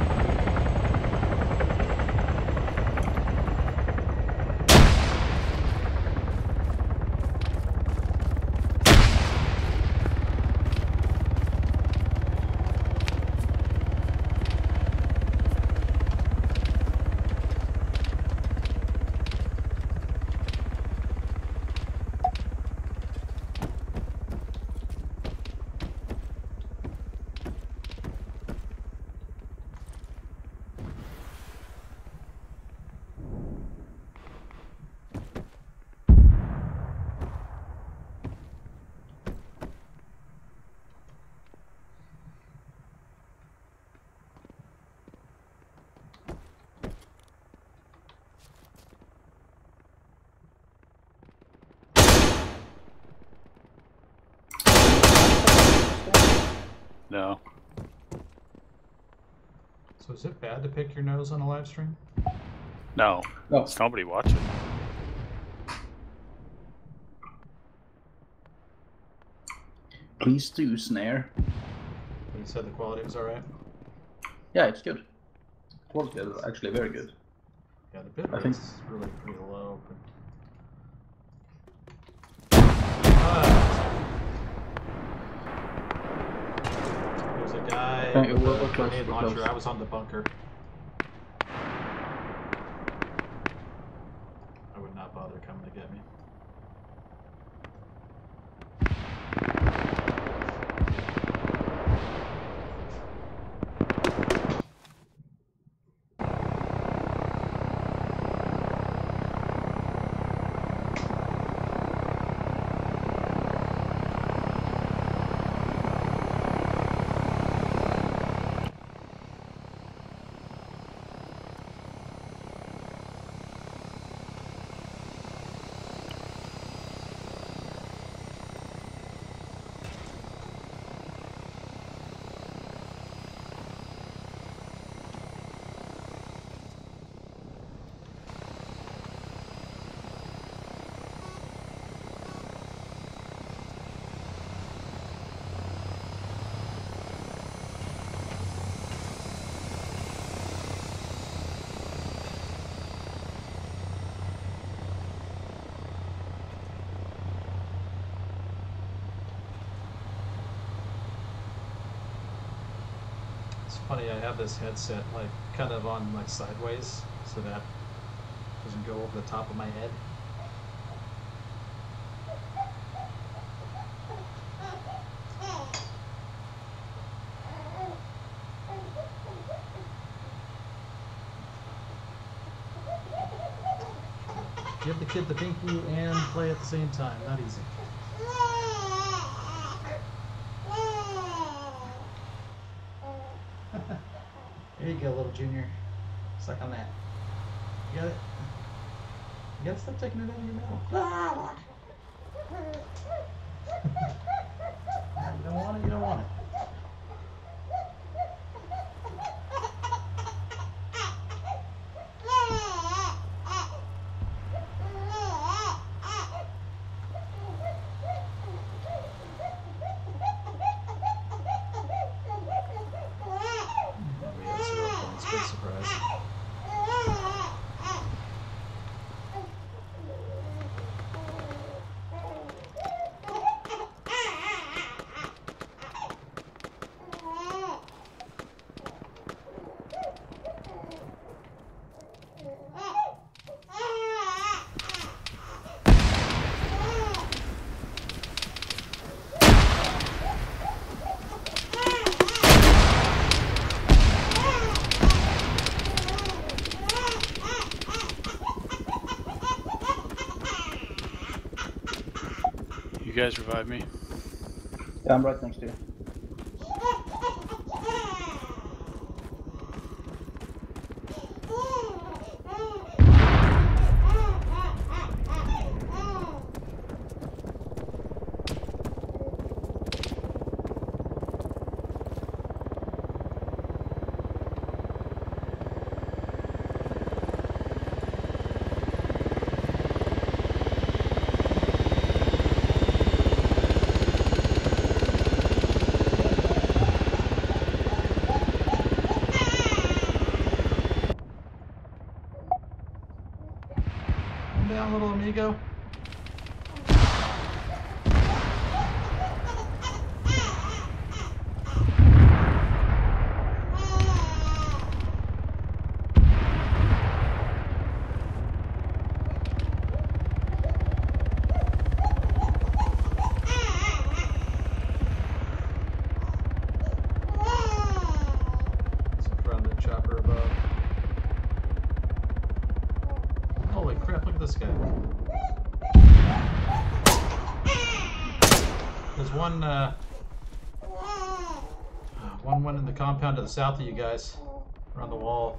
No. So is it bad to pick your nose on a live stream? No. No. There's nobody watching. Please do, Snare. You said the quality was alright? Yeah, it's good. Quality is actually very good. Yeah, the bit I think- rate's really pretty low. But... Ah. There's a guy Okay, with we're- a we're close, grenade we're launcher. close. I was on the bunker. I would not bother coming to get me. It's funny, I have this headset like kind of on like sideways so that it doesn't go over the top of my head. Give the kid the pinky and play at the same time. Not easy. There you go, little junior. Suck on that. You got it? You gotta stop taking it out of your mouth. You don't want it, you don't want it. You guys revive me? Yeah, I'm right next to you. Down, little amigo. It's in front of the chopper above. Holy crap, look at this guy. There's one, uh, one went in the compound to the south of you guys, around the wall.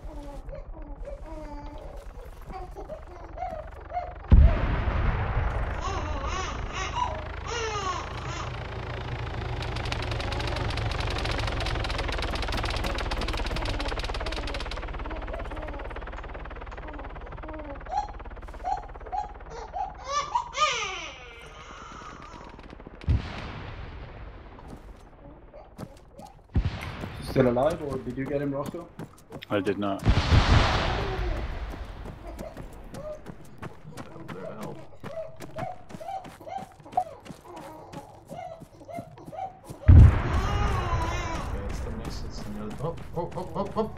Still alive, or did you get him, Roscoe? I did not. Oh, oh, oh, oh, oh.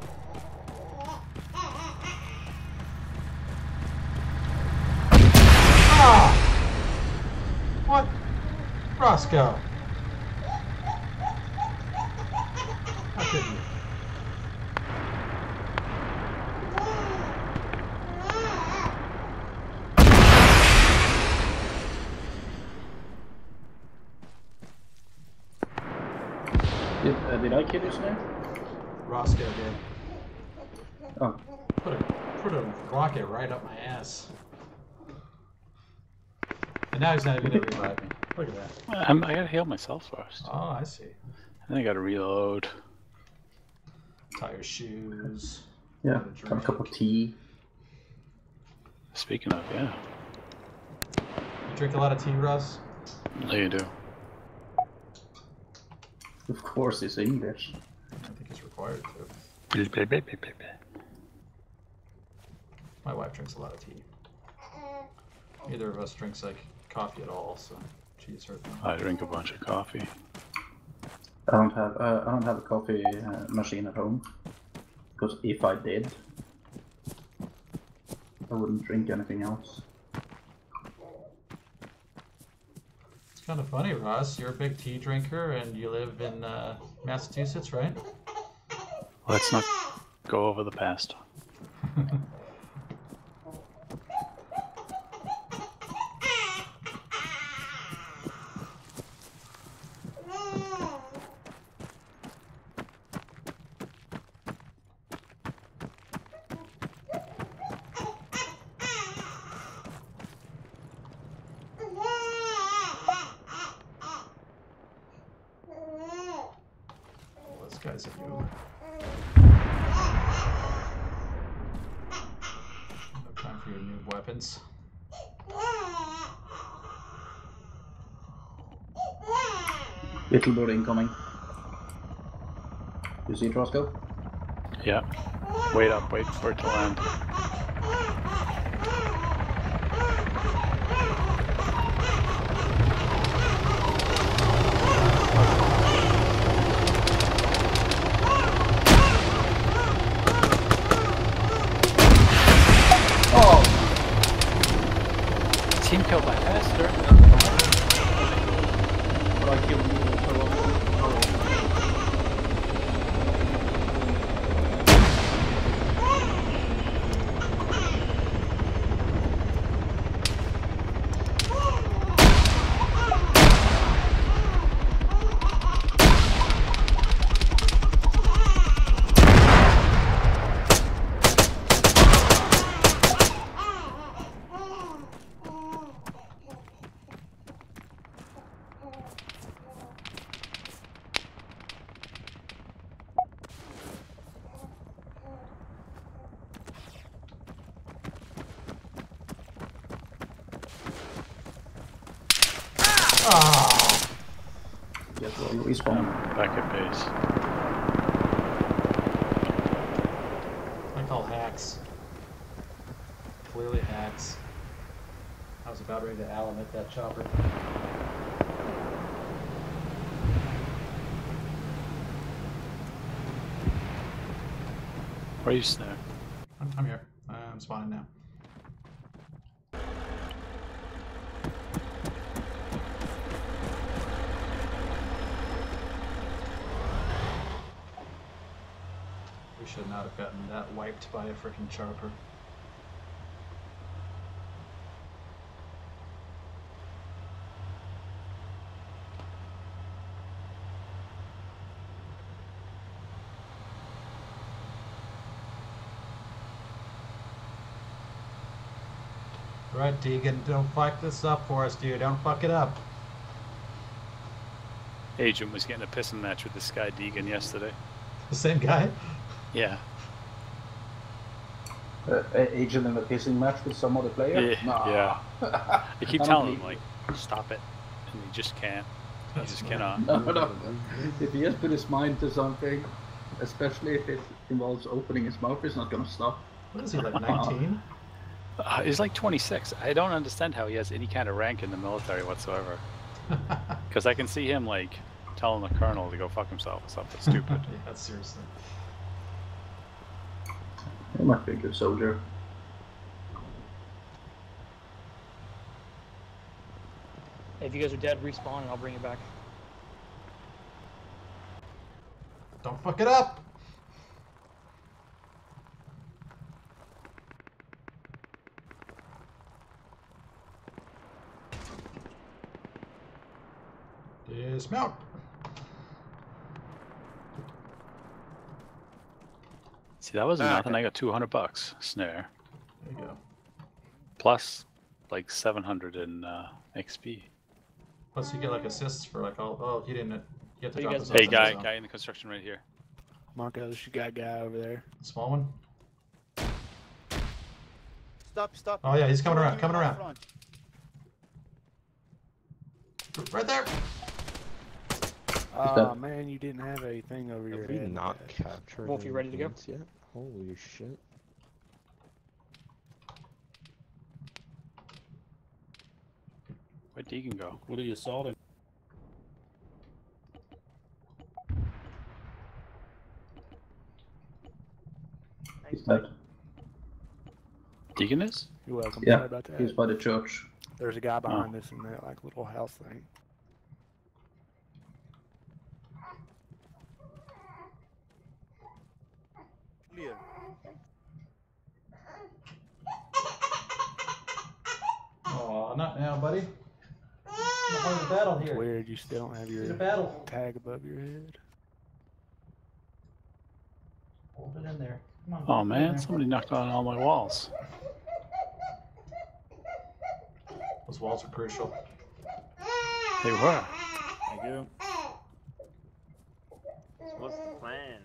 Ah! What? Roscoe. How could you? Did, uh, did I kill you, Snare? Roscoe did. Oh. Put a, put a rocket right up my ass. And now he's not even gonna revive me. Look at that. I'm, I gotta heal myself first. Oh, I see. And then I gotta reload. Tie your shoes. Yeah, have a cup of tea. Speaking of, yeah. You drink a lot of tea, Russ? No, you do. Of course, it's English. I think it's required to. Blah, blah, blah, blah, blah, blah. My wife drinks a lot of tea. Neither of us drinks like coffee at all, so she's her thing. I drink a bunch of coffee. I don't have uh, I don't have a coffee uh, machine at home. Because if I did, I wouldn't drink anything else. It's kind of funny, Ross. You're a big tea drinker and you live in uh, Massachusetts, right? Let's not go over the past. This guy's a noob. No time for your noob weapons. Little bird incoming. You see it, Roscoe? Yeah. Wait up, wait for it to land. Oh! Team killed by faster. But I killed you so often. Ah! Yes, well, you respawn. Back at base. I call hacks. Clearly hacks. I was about ready to Alan at that chopper. Where are you there? I'm, I'm here. I'm spawning now. We should not have gotten that wiped by a freaking chopper. Right, Deegan, don't fuck this up for us, dude. Don't fuck it up. Agent was getting a pissing match with this guy Deegan yesterday. The same guy? Yeah. Uh, agent in a pissing match with some other player? Yeah. Nah. yeah. I keep I don't telling him, believe like, stop it. And he just can't. He just cannot. No, no. If he has put his mind to something, especially if it involves opening his mouth, he's not gonna stop. What is he, like nineteen? Uh, he's like twenty-six. I don't understand how he has any kind of rank in the military whatsoever. Because I can see him, like, telling the colonel to go fuck himself or something stupid. Yeah, seriously. He might be a good soldier. If you guys are dead, respawn and I'll bring you back. Don't fuck it up! Dismount! See, that wasn't Ah, nothing. okay. I got two hundred bucks snare. There you go. Plus, like, seven hundred in uh, X P. Plus you get like assists for like all, oh, you didn't, you have to You drop guys- this Hey, off guy, on guy in the construction right here. Marcos, you got a guy over there. Small one? Stop, stop. Oh yeah, he's coming around, You're coming out around. front. Right there! Oh man, you didn't have a thing over your Have we head. not captured Wolf, you ready to go? points yet? Holy shit. Where'd Deegan go? What are you assaulting? Deacon is? You're welcome. Yeah, Sorry about that. he's by the church. There's a guy behind us in that like little house thing. Leon. Oh, not now, buddy. I'm on the battle here. Weird, you still don't have your It's a battle. tag above your head. Hold it in there. Come on. Oh hold it in man, there. somebody knocked on all my walls. Those walls are crucial. They were. Thank you. So what's the plan?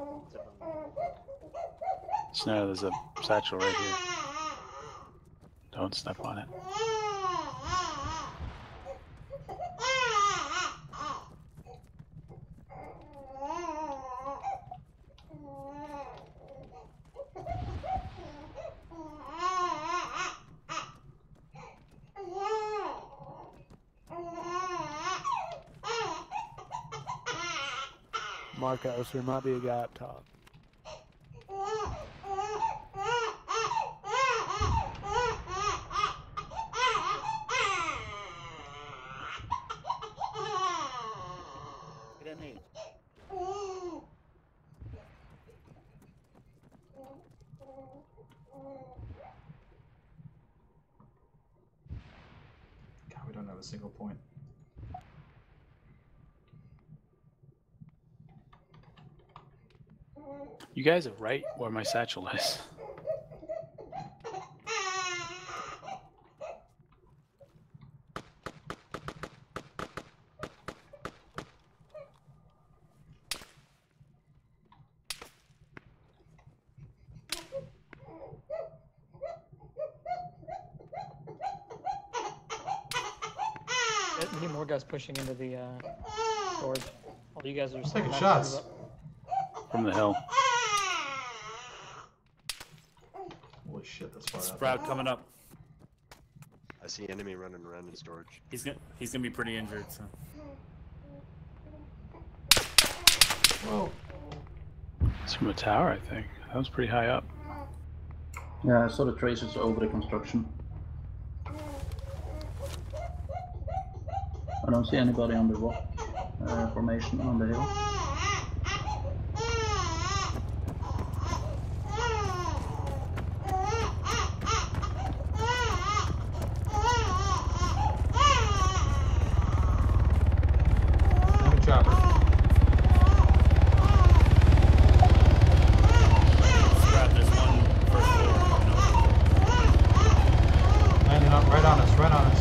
So now there's a satchel right here. Don't step on it. Marcos, there might be a guy up top. God, we don't have a single point. You guys are right where my satchel is. We need more guys pushing into the uh, storage. All you guys are just Taking like, shots. From the hill. Holy shit, that's far out. Sprout coming up. I see enemy running around in storage. He's gonna he's gonna be pretty injured. So. Whoa. It's from a tower, I think. That was pretty high up. Yeah, I saw the traces over the construction. I don't see anybody on the rock uh, formation on the hill. Enemy chopper. Sprout, there's one first floor. Landing up right on us, right on us.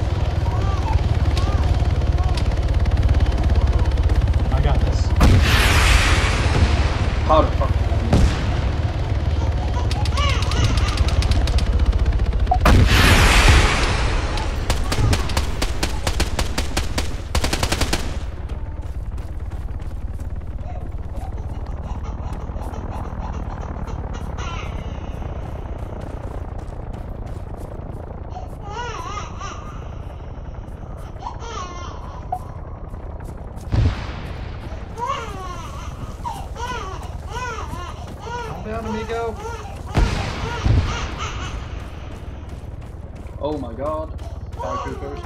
I got this. How the fuck? Calm down, amigo. Oh my god. Paratroopers.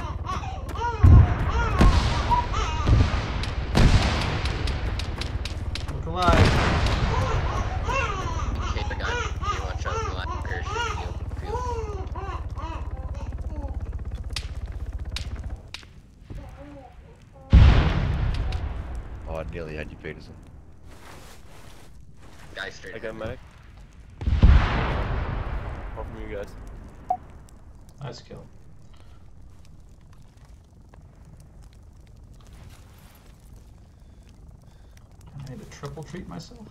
Look alive. Okay, the guy. You watch out for the last parachute in the open field. Oh, I nearly had you, Peterson. Guy straight I ahead. got medic. Apart from you guys. Nice kill. I need to triple treat myself.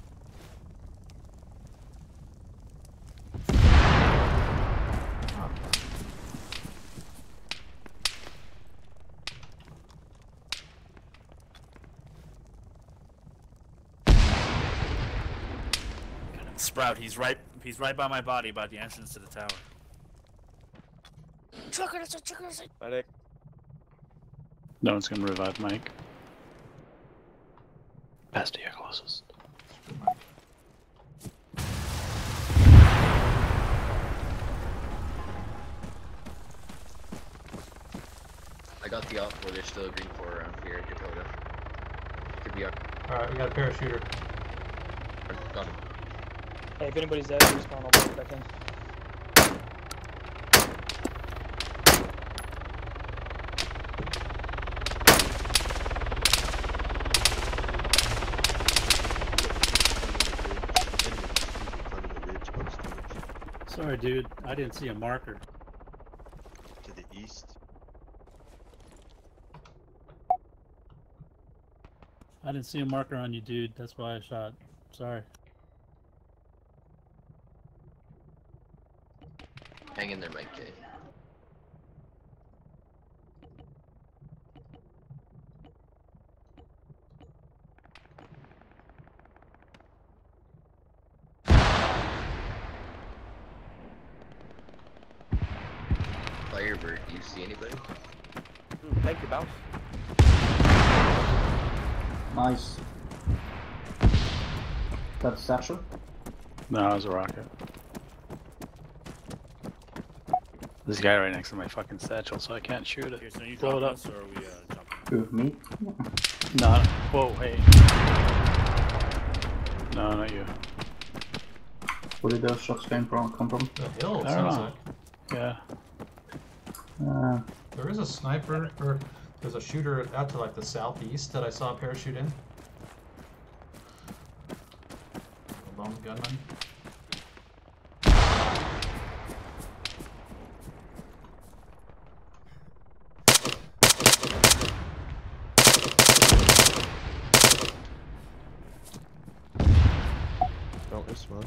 Oh. Sprout, he's right he's right by my body by the entrance to the tower. Medic. No one's gonna revive Mike. Pass to your closest. got the op four. There's still a green four around here at Dakota. Could be our. Alright, we got a parachuter. Got him. Hey, if anybody's dead, respawn, I'll bring it back in. Sorry, dude. I didn't see a marker. To the east. I didn't see a marker on you, dude. That's why I shot. Sorry. Hang in there, Mike K. Firebird, do you see anybody? Mm, thank you, Bounce. Nice. That's satchel? No, it was a rocket. This guy right next to my fucking satchel, so I can't shoot it. Here, so you Blow it drop up. us, or are we uh, jumping? Who, me? No. Whoa, hey. No, not you. Where did those shots came from, come from? The hill, it I don't sounds know. like. Yeah. Uh, There is a sniper, or there's a shooter out to like the southeast that I saw parachute in. A lone gunman. Don't respond.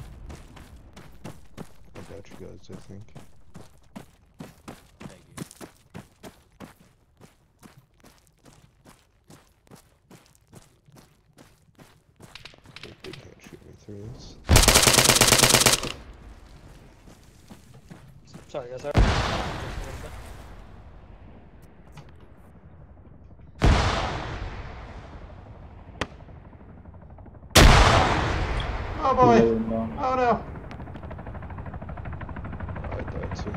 I got you guys, I think. Thank you. They can't shoot me through this. Sorry, guys. Sorry. Oh boy! Below and down. Oh no! I died too.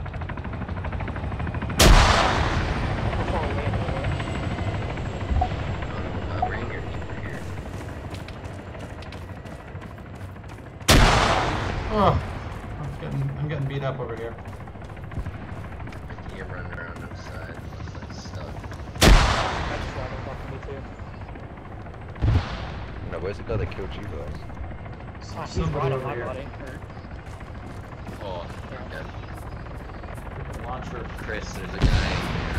Uh, we're in here, we're here. Oh, I'm getting, I'm getting beat up over here. I can hear running around on the side. That's stuck. That's flying off me too. No, where's the guy that killed you guys? Oh, he's Somebody right on over my here. body. Hurt. Oh, they're dead. Launcher. Chris, there's a guy in there.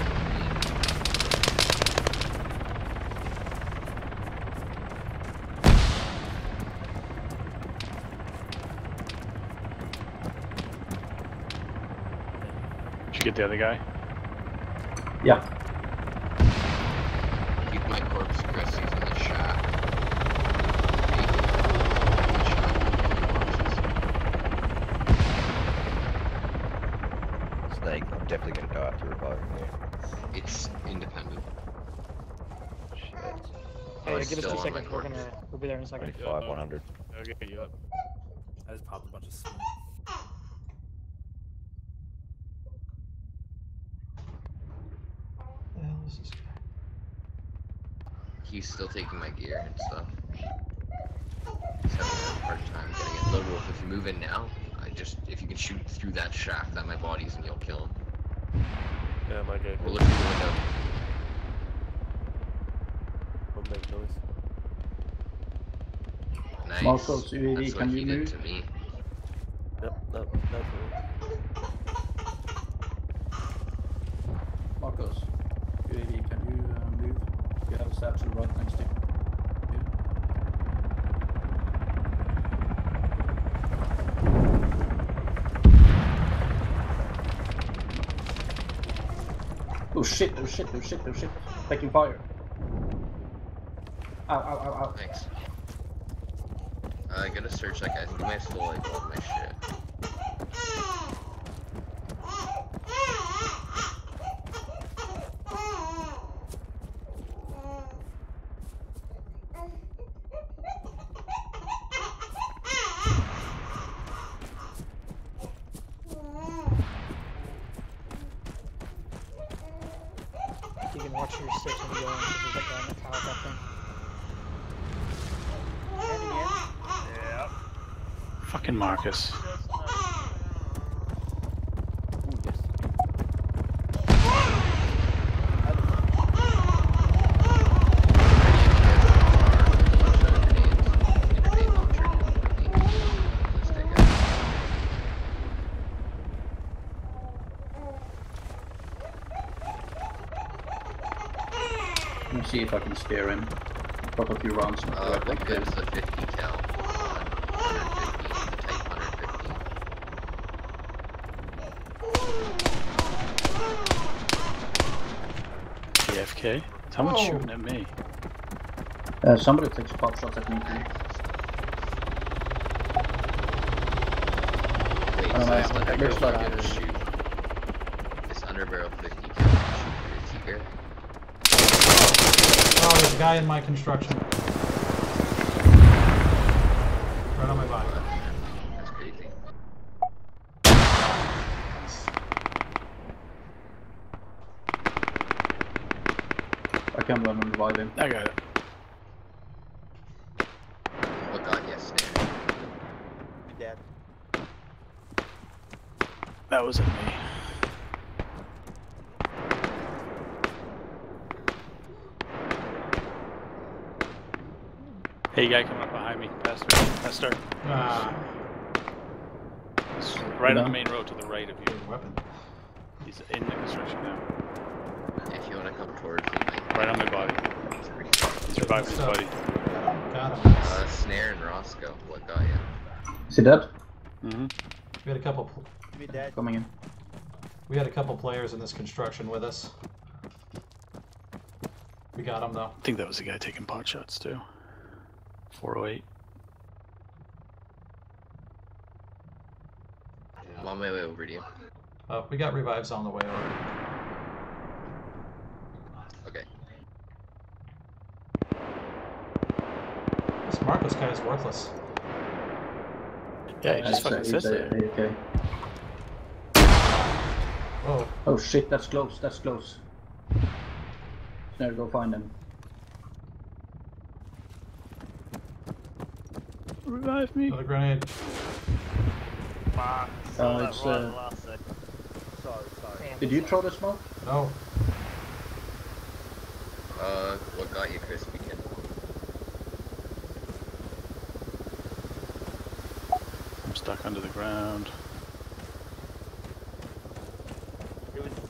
Did you get the other guy? Yeah. Keep my corpse, Chris. He's in the shack. Snake, I'm definitely gonna die after reviving you. It's independent. Shit. Hey, it's give us still two on my seconds. We're corpse. gonna. We'll be there in a second. twenty-five, one hundred. I'll get you up. I just popped a bunch of smoke. What the hell is this guy? He's still taking my gear and stuff. He's having a hard time getting it. Low Wolf, if you move in now, I just, if you can shoot through that shaft that my body's in, you'll kill him. Yeah, my guy. We'll look through the window. Don't make noise. Nice. Marcos, U A V, That's what can he you did move? to me. Yep, no, that's it. Marcos, U A V, can you uh, move? You have a satchel right next to you. Oh shit, oh shit, oh shit, oh shit. Taking fire. Ow, ow, ow, ow. Thanks. Uh, I gotta search that guy. I think he might have stole like all of my shit. Keegan, watch your six when you go in, because there's like a tower up thing. Yeah. Fucking Marcus. Ooh, yes. Let me see if I can spare him. Pop a few rounds. and Uh, work what like good this. is the fifty cal? Uh, one fifty, the Type one fifty. A F K? Someone's Whoa. shooting at me. Uh, somebody takes pop shots at me too. Wait, I don't so know, this it looks underbarrel like can it. shoot. This underbarrel fifty cal can shoot through here. Oh, there's a guy in my construction. Right on my body. That's crazy. I can run and revive him. I got it. What got you, Snare? Dead. That wasn't me. Hey, guy coming up behind me. Pastor. Pastor. Ah, He's right on No. the main road to the right of you. good weapon. He's in the construction now. If you want to come towards me, Mike. Right on my body. It's pretty fun. He's reviving his Stuff. buddy. Got him. Uh, Snare and Roscoe, what got you? Is he dead? Mm-hmm. We had a couple. pl- Be dead. Coming in. We had a couple players in this construction with us. We got him though. I think that was the guy taking pot shots too. four oh eight. I'm on my way over to you. Uh, we got revives on the way over. Okay. This Marcos guy is worthless. Yeah, he just Uh, fucking he's sits a- there. A F K. Oh, Oh shit, that's close, that's close. Snare, go find him. Revive me. another grenade. Fuck. Uh, Saw that it's, right uh, at the last second. Sorry, sorry. Did you throw the smoke? No. Uh, what got you, Chris Beacon? I'm stuck under the ground. It was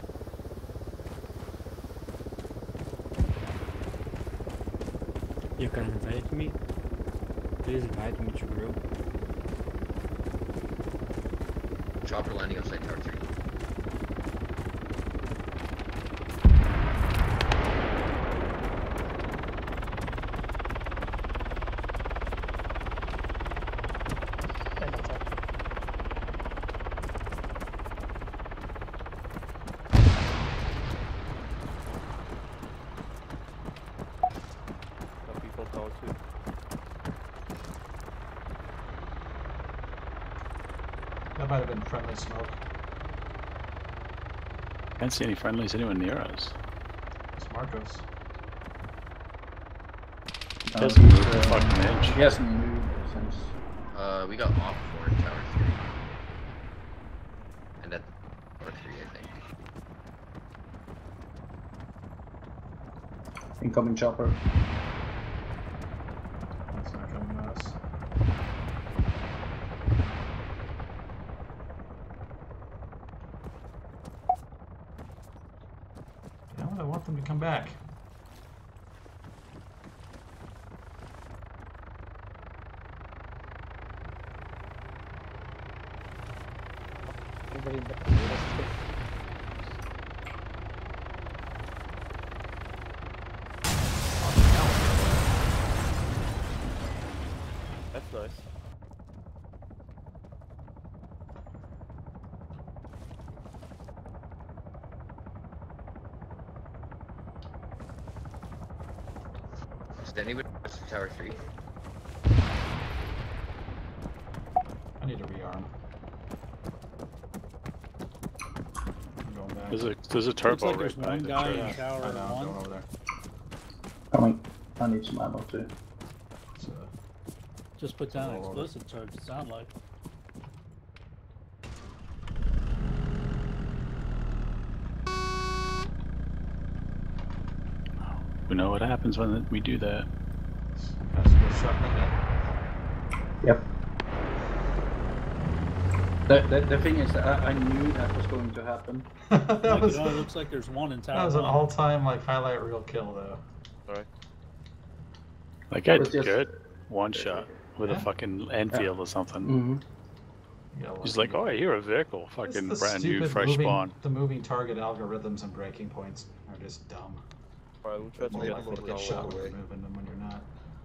You can invite me. Please invite me to group. Chopper landing outside tower three. And that's it. some people told too. That might have been friendly smoke. Can't see any friendlies anywhere near us. It's Marcos. He doesn't move the uh, fucking edge. He hasn't moved since. Uh, we got off four in tower three. And at tower three, I think. Incoming chopper. It's not coming to us. Damn it, I want them to come back. Everybody but That's nice. Standing with us to tower three. I need to rearm. I'm going back. There's a There's a turbo like right there's by one the guy church. in tower I know, I'm one. going over there. Coming. I need some ammo too. So, Just put down an All over. explosive charge, it sound like. We know what happens when we do that. that's what shot in the head. Yep. The, the, the thing is that I, I knew that was going to happen. that, Like, was, it only looks like there's one in tower that was an one. all-time like highlight reel kill though. Alright. That guy It was did just- good. One shot with Yeah. a fucking Enfield or something. Mm-hmm. Yeah, He's like, oh, I hear a vehicle. It's Fucking the brand new, stupid fresh moving, spawn. The moving target algorithms and breaking points are just dumb. Alright, we'll try to More get likely to from get tower shot one when away. you're moving than when you're not.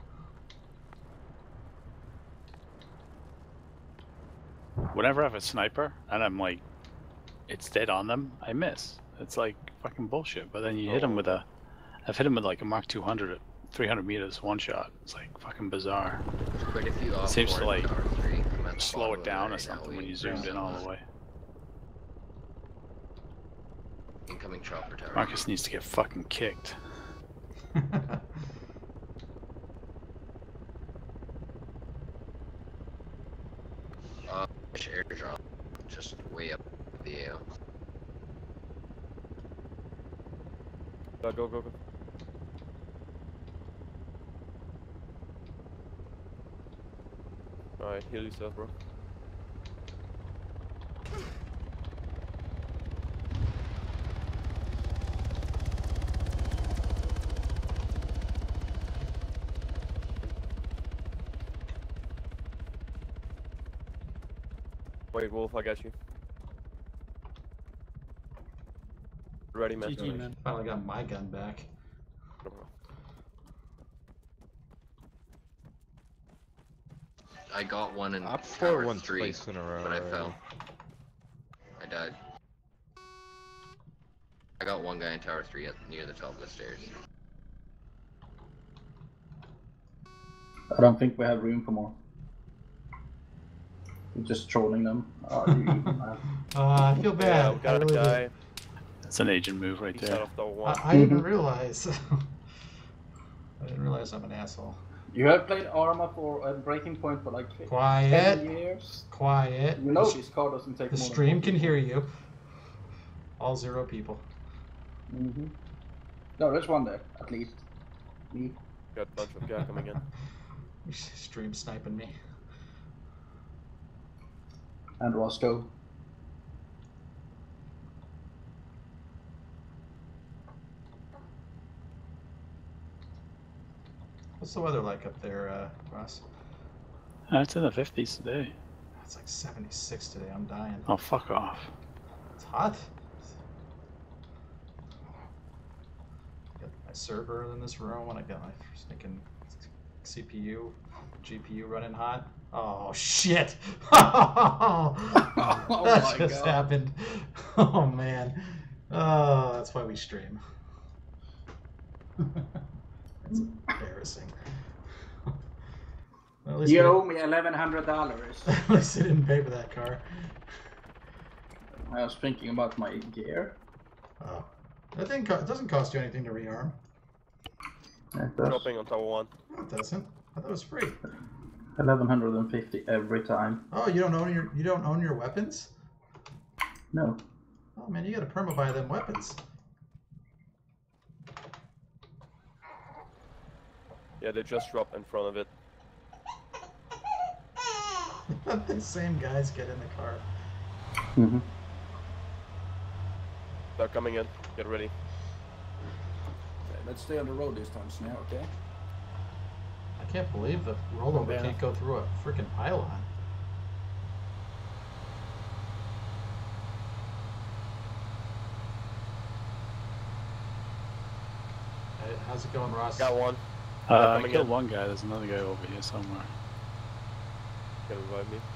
Whenever I have a sniper and I'm like, it's dead on them, I miss. It's like fucking bullshit. But then you hit him with a, I've hit him with like a Mark two hundred at three hundred meters, one shot. It's like fucking bizarre. There's quite a few It off seems to board like tower three. I'm at the slow bottom it of down or right now, something when waiting you for zoomed in some, all uh, the way. Incoming chopper tower. Marcus needs to get fucking kicked. Uh, airdrop. Just way up the uh, Go, go, go, go. Alright, heal yourself, bro. Wait, Wolf, I got you. Ready, man. G G, man. Finally got my gun back. I got one in Op tower four won three, twice in a row but I already. fell. I died. I got one guy in tower three at near the top of the stairs. I don't think we have room for more. We're just trolling them. Oh, you evil man. Uh, I feel bad. Yeah, we I got a really guy. did. That's an agent move right He's there. out of the one. I, I didn't realize. I didn't realize I'm an asshole. You have played Arma for uh, Breaking Point for like Quiet. ten years. Quiet. You know The- this car doesn't take The more than stream forty can hear you. All zero people. Mm-hmm. No, there's one there, at least. Me. Got a bunch of guys coming in. Stream sniping me. And Roscoe. What's the weather like up there, uh, Ross? Uh, it's in the fifties today. It's like seventy-six today. I'm dying. Oh, fuck off. It's hot. Got my server in this room, and I got my stinking C P U, G P U running hot. Oh shit! Oh that my just God. happened. Oh man. Oh, that's why we stream. That's embarrassing. Well, at least You we owe didn't- me eleven hundred dollars. At least I didn't pay for that car. I was thinking about my gear. Oh, that thing co- it doesn't cost you anything to rearm. It does. Dropping on tower one. No, it doesn't. I thought it was free. eleven fifty every time. Oh, you don't own your you don't own your weapons? No. Oh man, you gotta perma buy them weapons. Yeah, they just dropped in front of it. The same guys get in the car. Mm-hmm. They're coming in. Get ready. Okay, let's stay on the road this time, Snare, okay? I can't believe the rollover down. can't go through a freaking pylon. Hey, how's it going, Ross? Got one. Uh, I coming killed in. one guy. There's another guy over here somewhere. Can revive me.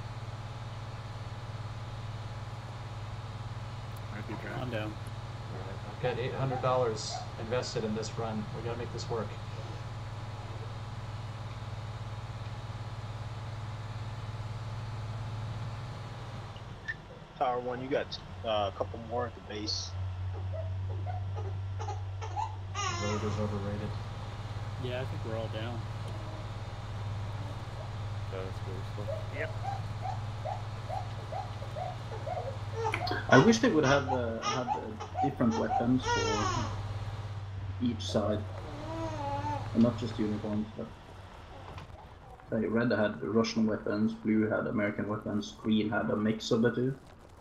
Might be drowned. I'm down. Alright, I've got eight hundred dollars invested in this run. We gotta make this work. Tower one, you got uh, a couple more at the base. burger's overrated. Yeah, I think we're all down. Yeah, that's good stuff. Yep. I wish they would have uh, had uh, different weapons for each side, and not just uniforms. But say red had Russian weapons, blue had American weapons, green had a mix of the two.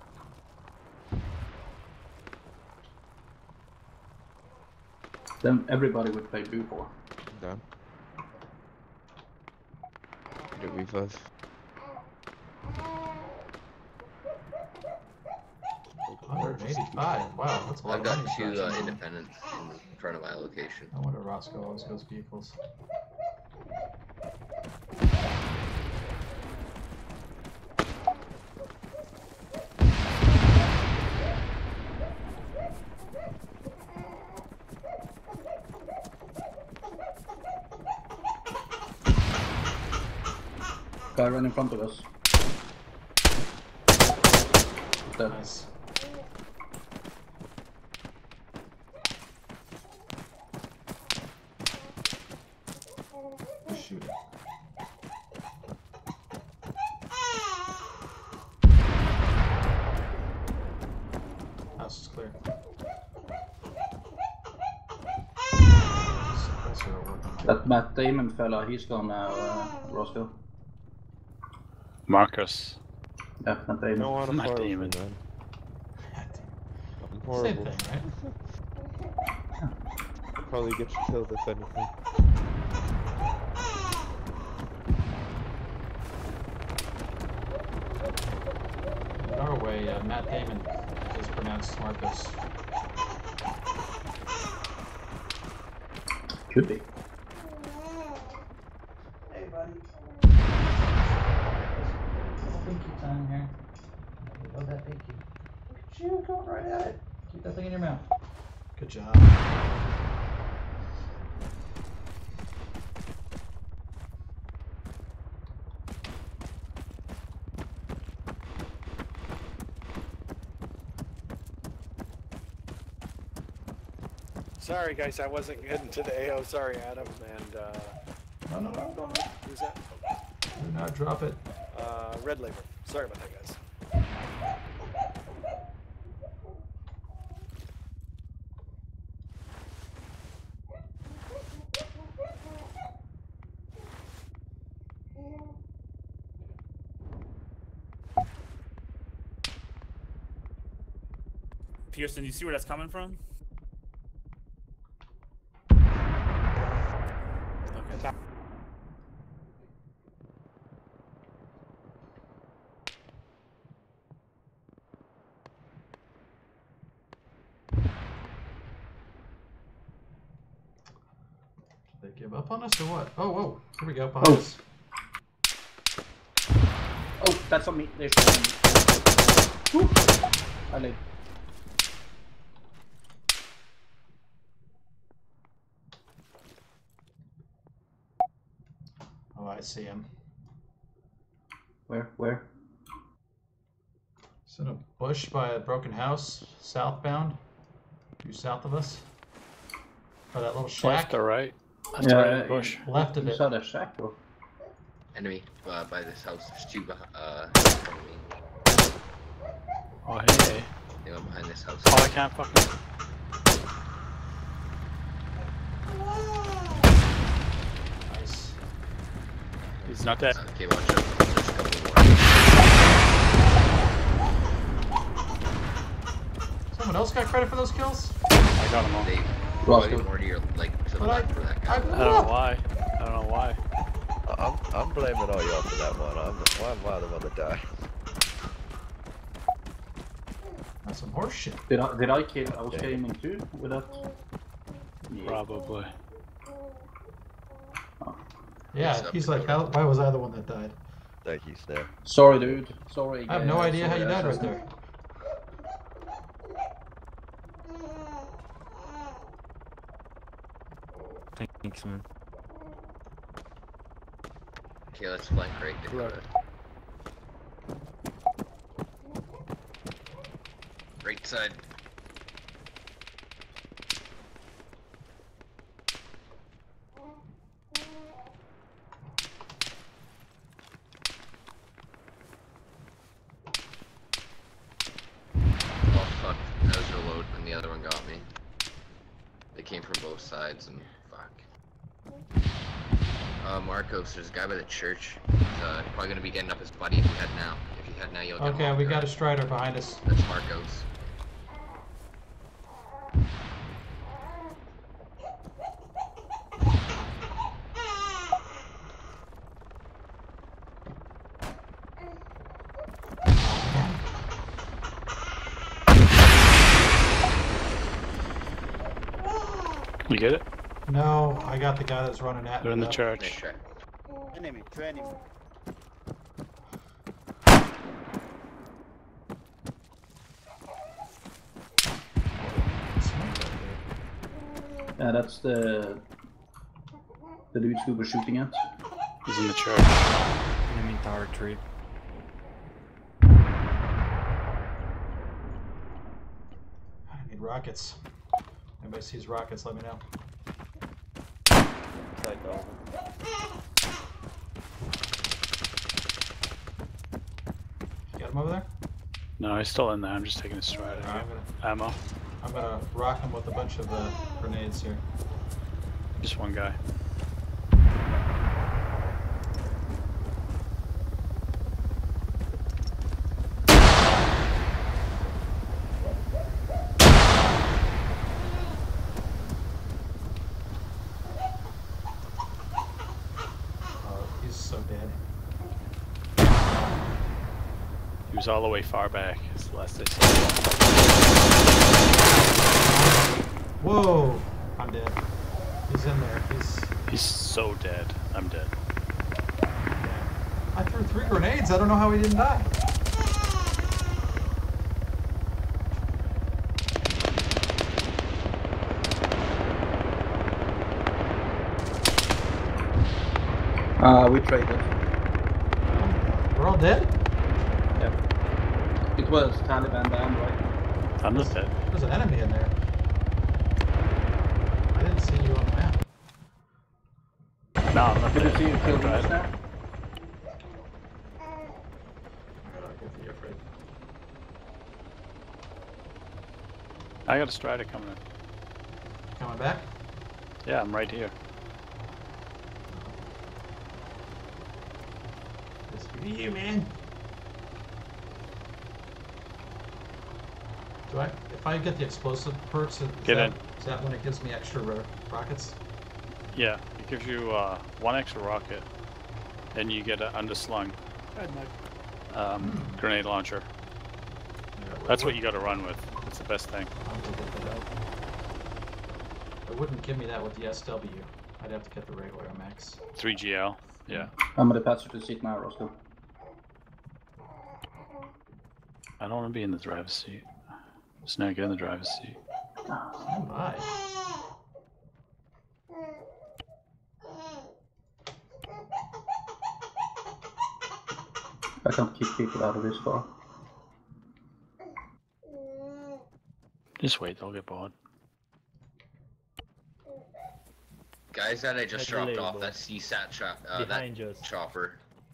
Then everybody would play blue for. Done. Do revive. one hundred eighty-five. Wow, that's a lot I've of got money. two for uh, us. independents in front of my location. I wonder Roscoe always goes vehicles. Guy right in front of us. Dead. Nice. Who's shooting? House is clear. Suppressor working. That Matt Damon fella, he's gone now, uh, Roscoe. Marcus. Yeah, Matt Damon. No, I'm Matt horrible, Damon. man. I'm Same horrible. thing, right? I'll probably get you killed if anything. In Norway, uh, Matt Damon is pronounced Marcus. Could be. Hey, buddy. Little pinky time here. Love that pinky. Look at you going right at it. Keep that thing in your mouth. Good job. Sorry, guys, I wasn't getting to the A O. Sorry, Adam. And uh, No, no, no, no, no. who's that? Do not drop it. Uh, Red Labor. Sorry about that, guys. Pearson, you see where that's coming from? Okay. Did they give up on us or what? Oh, whoa. Here we go. Behind Oh. us. Oh, that's on me. They're shooting me. Woo. I live. Oh, I see him. Where? Where? It's in a bush by a broken house, southbound. Due south of us. By that little shack. Left or right? That's Yeah, right in the yeah, bush. Left of You it. saw the shack, bro. Enemy uh, by this house. There's two beh- uh, in front of me. Oh, hey. They went behind this house. Oh, I can't fucking... Nice. He's not dead. Okay, watch out. There's a couple more. Someone else got credit for those kills? I got him all. They Roscoe. way more to your, like, to the But I- left for that guy. I- I don't know why. I don't know why. I'm, I'm blaming all y'all for that one. I'm, why am I the one that died? That's some horse shit. Did I did I kill? I was gaming too with that. Probably. Yeah, he's like, how, why was I the one that died? Thank you, Snap. Sorry, dude. Sorry. I have no uh, idea how sorry, you died I- right there. Thanks, man. Okay, let's flank right Dakota. Right side. came from both sides and fuck. Uh, Marcos, there's a guy by the church. He's uh, probably gonna be getting up his buddy if you head now. If you head now, you'll get him Okay, off we guard. got a Strider behind us. That's Marcos. You get it? No, I got the guy that's running at They're me. in the though. church. Enemy, two enemy. Yeah, that's the the dudes we were shooting at. He's in the church. Enemy tower tree. I need rockets. Anybody sees rockets, let me know. Side down. You got him over there? No, he's still in there. I'm just taking a stride. Alright, I'm gonna, Ammo. I'm gonna rock him with a bunch of uh, grenades here. Just one guy. Oh, he's so dead. He was all the way far back. It's the last I saw. Whoa! I'm dead. He's in there. He's. He's so dead. I'm dead. I threw three grenades. I don't know how he didn't die. Uh, we traded. We're all dead? Yeah. It was Taliban down, right? I'm not dead. There's an enemy in there. I didn't see you on the map. No, I'm not Did you dead. see you I kill tried. us now? I gotta get the afraid. I got a strider coming in. Coming back? Yeah, I'm right here. This be you, man. Do I? If I get the explosive perks, is Get that, in. is that when it gives me extra ro rockets? Yeah, it gives you uh, one extra rocket, and you get an underslung um, grenade launcher. Yeah, That's what you got to run with. It's the best thing. I'll go get that out. It wouldn't give me that with the S W. I'd have to get the regular M X. three G L. Yeah. I'm gonna pass you to seat now, Roscoe. I don't want to be in the driver's seat. Just not get in the driver's seat. Oh my. I can't keep people out of this car. Just wait, they'll get bored. Guys that I just That's dropped label. off, that C SAT cho uh, that Behind us. chopper.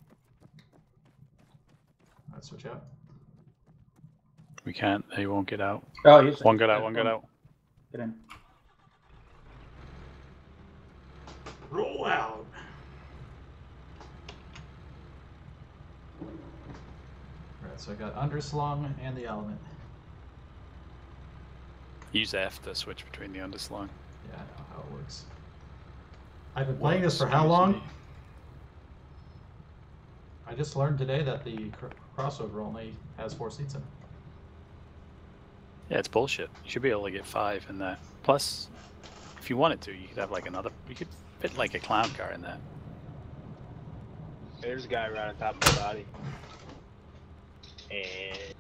Let's switch out. We can't, they won't get out. Oh, yes. One got out, one got out. Get in. Roll out. Alright, so I got underslung and the element. Use F to switch between the underslung. Yeah, I know how it works. I've been playing this for how long? I just learned today that the cr crossover only has four seats in it. Yeah, it's bullshit. You should be able to get five in that. Plus, if you wanted to, you could have like another. You could fit like a clown car in that. There's a guy right on top of the body. And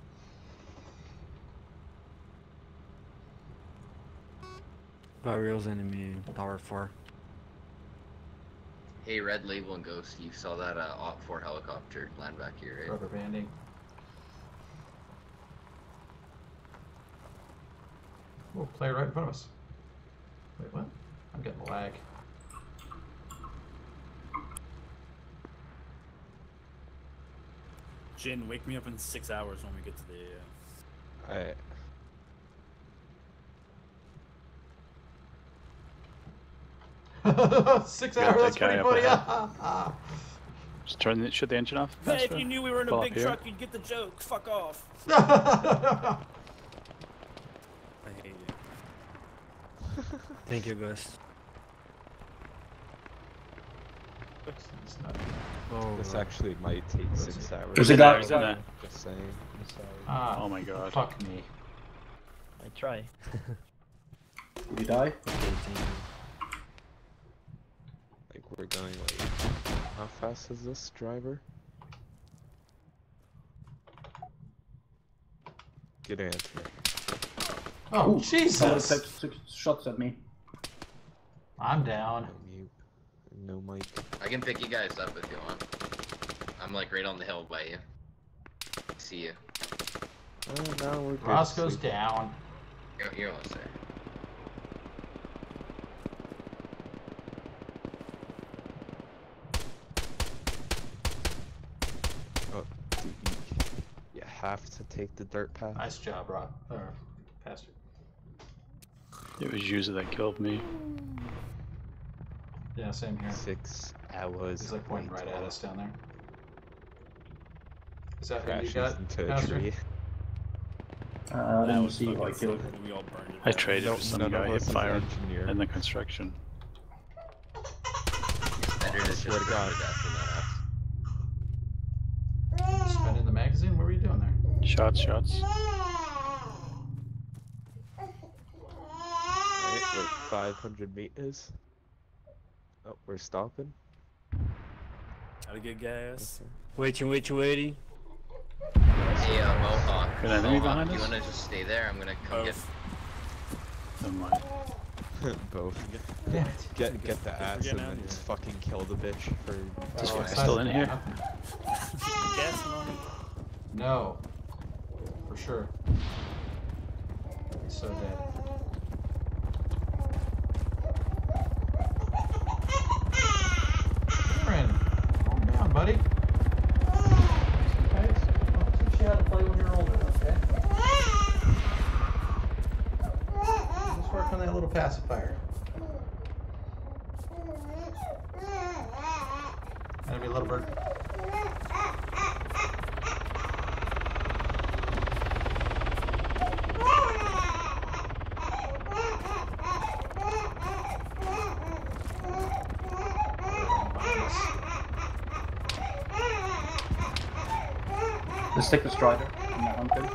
Varial's enemy tower four. Hey, Red Label and Ghost, you saw that uh, Op four helicopter land back here, right? Rubber banding. Oh, player right in front of us. Wait, what? I'm getting lag. Jin, wake me up in six hours when we get to the. Uh... Alright. Six Got hours, that that's guy pretty up funny. ahead. Ah, ah. Just turn the, shut the engine off. Hey, if faster. you knew we were in a Pull big up here. truck, you'd get the joke. Fuck off. ah. I hate you. Thank you, guys. It's not- Oh, This God. actually might take six hours. There's a guy. There's a- Just saying. I'm sorry. Ah, Oh my god. fuck me. I try. Did you die? Like we're going like, how fast is this driver? Good answer. Oh, Ooh, Jesus! Somebody took six shots at me. I'm down. No mute. No mic. I can pick you guys up if you want. I'm like right on the hill by you. See you. Oh, no, we're good. Roscoe's Sleep. down. You're, you're almost there. Oh, dude, you, you have to take the dirt path. Nice job, Rock. Or, Pastor. It was User that killed me. Yeah, same here. Six hours. He's like pointing right at us down there. Is that who you Crashes got, into a Pastor? tree. Uh, I That didn't was see who I fucking killed. sick. We all burned it I down. traded No- with some none of guy hit us is fire engineer. in the construction. Better to swear to just God. Spending the magazine? What were you doing there? Shots, shots. Right, like five hundred meters. Oh, we're stopping. Gotta get gas. Waiting, waiting, waiting. Hey, uh, Mohawk. Good enemy Mohawk, behind you us? wanna just stay there? I'm gonna come get. Never mind. Both. Yeah. Get get the ass getting and out then of just fucking kill the bitch for. This Oh, guy's it's still not- in here? Gas money. No. For sure. He's so dead. Aaron, calm down, buddy. Okay, I'll teach you how to play when you're older, okay? Just work on that little pacifier. Enemy little bird. Let's take the strider. I'm not hunted.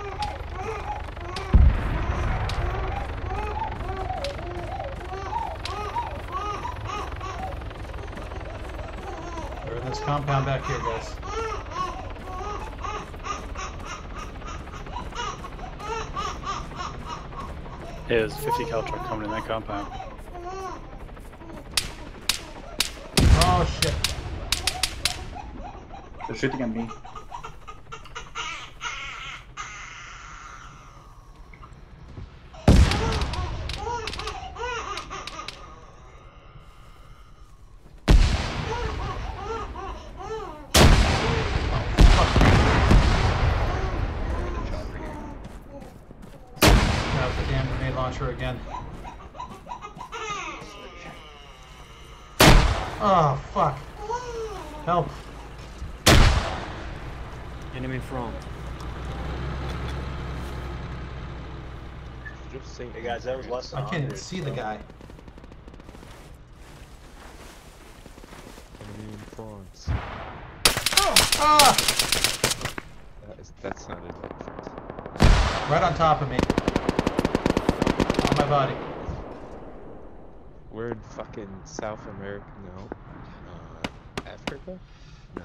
They're in this compound back here, guys. Hey, there's a fifty cal truck coming in that compound. Oh shit. They're shooting at me. Got the damn grenade launcher again. Oh fuck. Help. Enemy front. Just say. Hey guys, that was less than I can't even one hundred, see the so- guy. Enemy in France. Ah! That is, that's not a difference. Right on top of me. On my body. We're in fucking South America. No. Uh, Africa? No.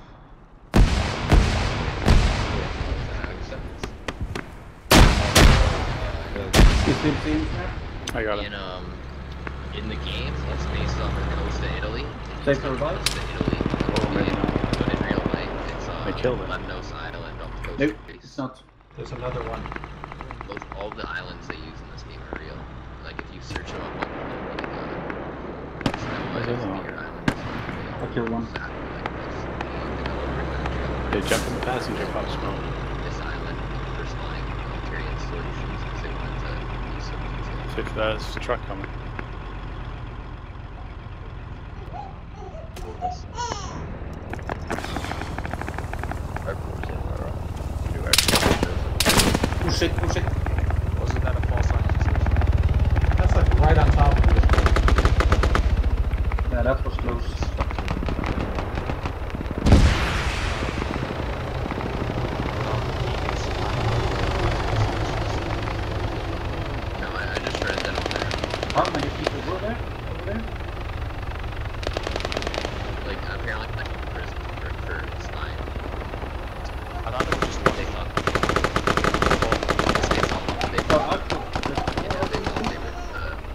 I got In him. um, in the game, it's based off the coast of Italy. Safe to revive? Coast of Italy. Oh, man. But in real life, it's uh, They killed it. Lemnos Island off the coast Nope, of Greece. it's not. There's another one. Those, all the islands they use in this game are real. Like if you search them up on like uh, Where's the other one? Island, island I killed one. exactly like this. They go over that They jump in the passenger pop smoke. this island, first line military installations, because they wanted to use some detail. Fix that. There's a truck coming.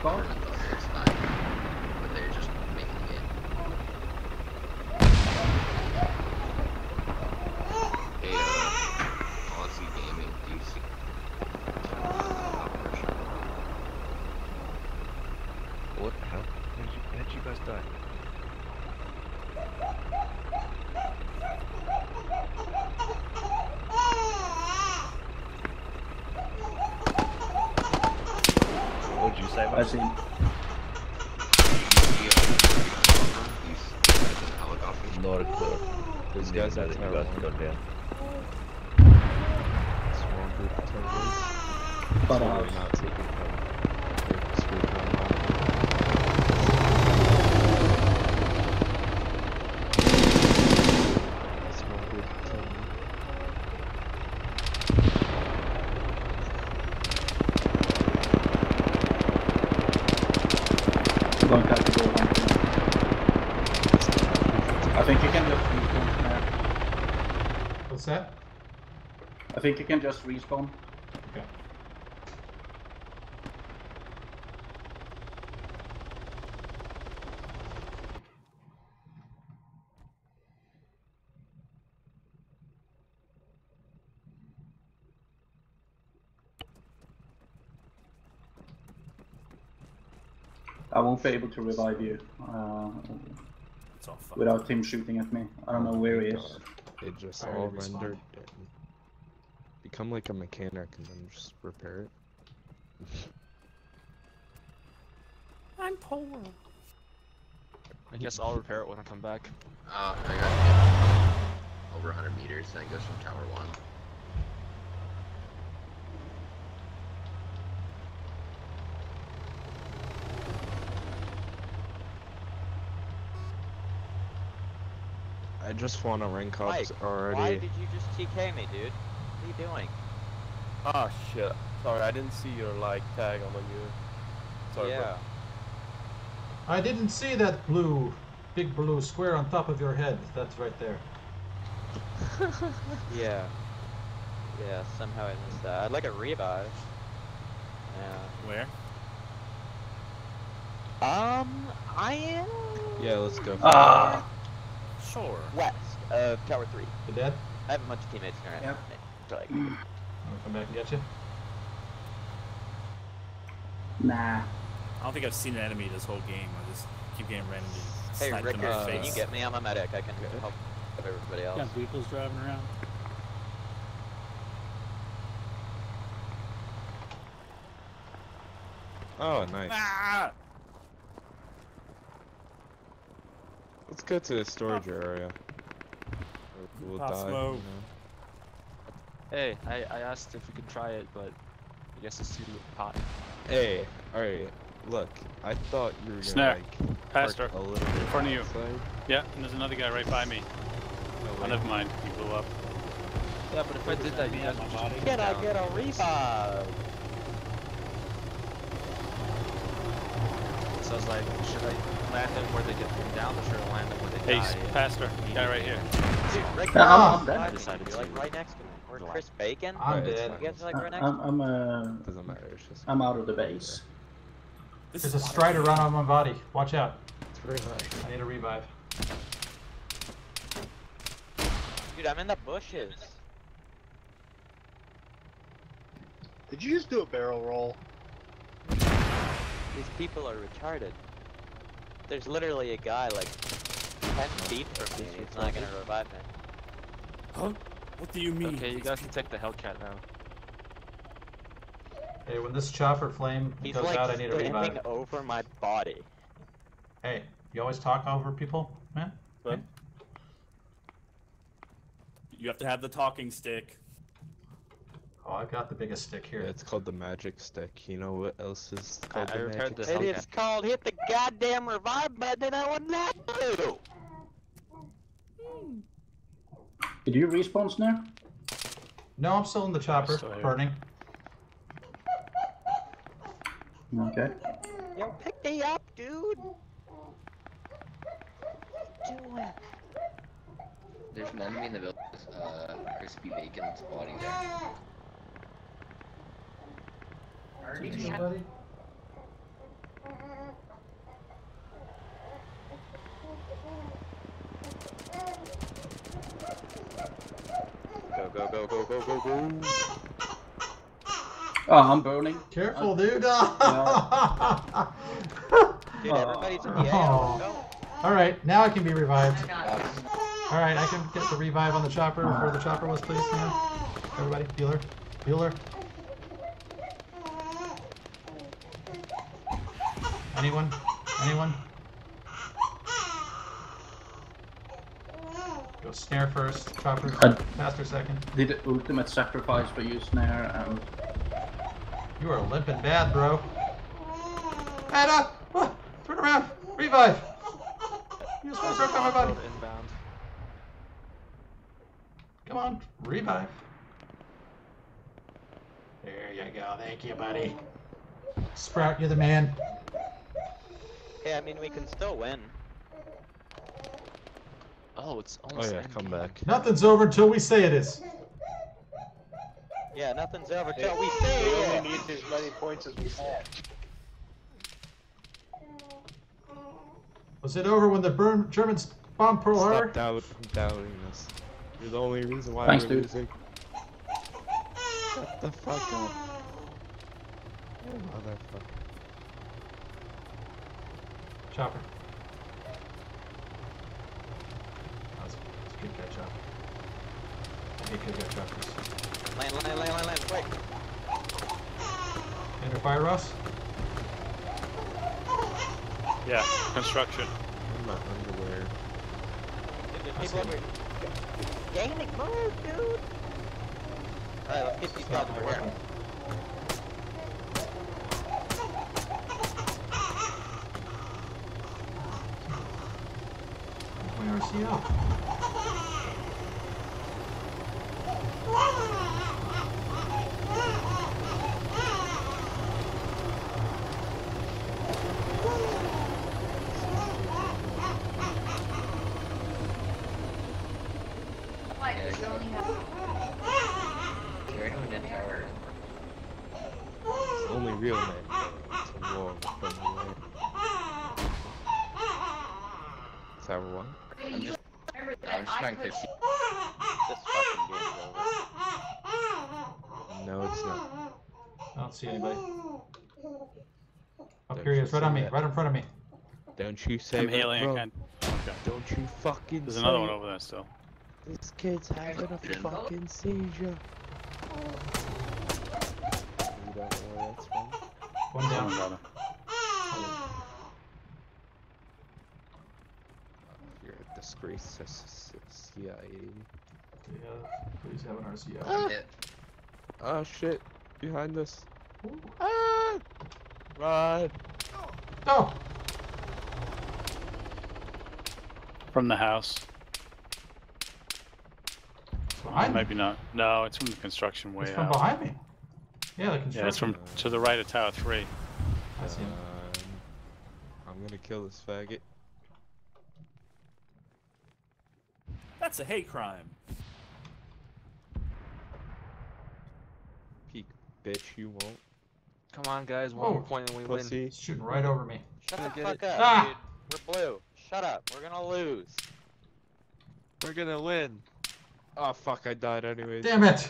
car? It's fine, but they're just making the game. Hey, uh, Aussie Gaming, D C. What the hell? How did you, how did you guys die? What did you say? I see. Not a clue. These guys are terrible. Small group of terrorists. But So uh, we're not taking them. They're screwed on. Small group of terrorists. I'm going to have to go one. I think you can just respawn there. What's that? I think you can just respawn. Okay. I won't be able to revive you uh, It's all fucked. without him shooting at me. I don't know where he is. It just I all already responded. rendered. And become like a mechanic and then just repair it. I'm poor. I guess I'll repair it when I come back. Uh, I got hit over one hundred meters, then it goes from tower one. I just want to rank up Mike, already. why did you just T K me, dude? What are you doing? Ah shit. Sorry, I didn't see your like tag on you. Sorry. Yeah. I didn't see that blue, big blue square on top of your head. That's right there. Yeah. Yeah, somehow I missed that. I'd like a revive. Yeah. Where? Um, I am Yeah, let's go. Ah! Sure. west of Tower three. You dead? I have a bunch of teammates here. Yep. So, like, I'll come back and get you. Nah. I don't think I've seen an enemy this whole game. I just keep getting randomly hey, sniped Rick, in the can face. you get me? I'm a medic. I can help everybody else. Got vehicles driving around. Oh, nice. Ah! Let's go to the storage area. Or we'll Pop die. You smoke. know? Hey, I, I asked if we could try it, but I guess it's too hot. Hey, alright. Look, I thought you were gonna Snare. like Pastor. park a little bit In front of you. outside. Yeah, and there's another guy right by me. No Oh, way. never mind. He blew up. Yeah, but if I did that, you guys would just put me Can I down. get a revive? So I was like, should I land them where they get them down, or should I land them where they Hey, die? Pastor. Guy right here. Dude, Rick, Yeah, I'm- I'm you're dead. I decided like to right next to me. Or relax. Chris Bacon. I'm Right, it's dead. fine. You guys are like right next I'm, to I'm, uh, Doesn't matter. It's just. I'm out of the base. This There's a is strider around on my body. Watch out. It's very high. I need a revive. Dude, I'm in the bushes. Did you just do a barrel roll? These people are retarded. There's literally a guy like ten feet from me. He's not gonna revive me. Huh? What do you mean? Okay, you guys can take the Hellcat now. Hey, when this chopper flame He's goes like out, I need a standing revive. over my body. Hey, you always talk over people, man? What? You have to have the talking stick. Oh, I've got the biggest stick Yeah, here. it's called the magic stick. You know what else is called I the repaired magic the And stick? it's called hit the goddamn revive button and I would not do. Did you respawn, Snare? No, I'm still in the chopper, Still here. burning. Okay. Yo, pick me up, dude. Do it. There's an enemy in the village, uh, Crispy Bacon's body there. Somebody? go, go, go, go, go. Oh, I'm burning. Careful, dude. Dude, everybody's in the A O. Oh. Go. Alright, now I can be revived. Alright, I can get the revive on the chopper where the chopper was placed now. Everybody, healer. Healer. Anyone? Anyone? Go snare first, chopper I faster second. did ultimate sacrifice for you, snare, and You are limping bad, bro. Anna! Oh, turn around! Revive! You just want to start coming, buddy. Inbound. Come on, revive. There you go. Thank you, buddy. Sprout, you're the man. Hey, I mean, we can still win. Oh, it's Oh almost. yeah, ending. come back. Nothing's over until we say it is. Yeah, nothing's over till Hey, we say we it. only need as many points as we had. Was it over when the Burn Germans bombed Pearl Harbor? Stop doubt, doubting us. You're the only reason why Thanks, we're dude. losing. Shut the fuck up. Motherfucker. Chopper. That's, that's a good catch up. I hate good catch choppers. Land, land, land, land, land, quick. Enter fire, Ross. Yeah, construction. I'm not underwear. There's people over here. Gaming mode, dude. Alright, let's get these guys over here. My R C L. Carry on in tower. It's only real men. It's a war from the way. Tower one? I'm just, I'm just trying to see. This fucking game's over. No, it's not. I don't see anybody. Up Don't here he you is, right on see me, that? right in front of me. Don't you say I'm that, healing. I bro. can't. Okay. Don't you fucking There's say another one it. over there still. This kid's having a fucking seizure. You don't know where that's from? One down. Someone got him. You're a disgrace to C I A. Yeah, please have an R C L. I'm hit. Oh shit, behind us. Ah! Run! Oh! From the house. Behind me? Maybe not. No, it's from the construction way It's from out. behind me. Yeah, the Yeah, it's construction. from to the right of Tower three. I see him. Um, I'm gonna kill this faggot. That's a hate crime. Peek, bitch, you won't. Come on, guys. One Oh, more point and we win. Pussy. He's shooting right over me. Shut the Get fuck it. up, Ah! dude. We're blue. Shut up. We're gonna lose. We're gonna win. Oh fuck, I died anyways. Damn it!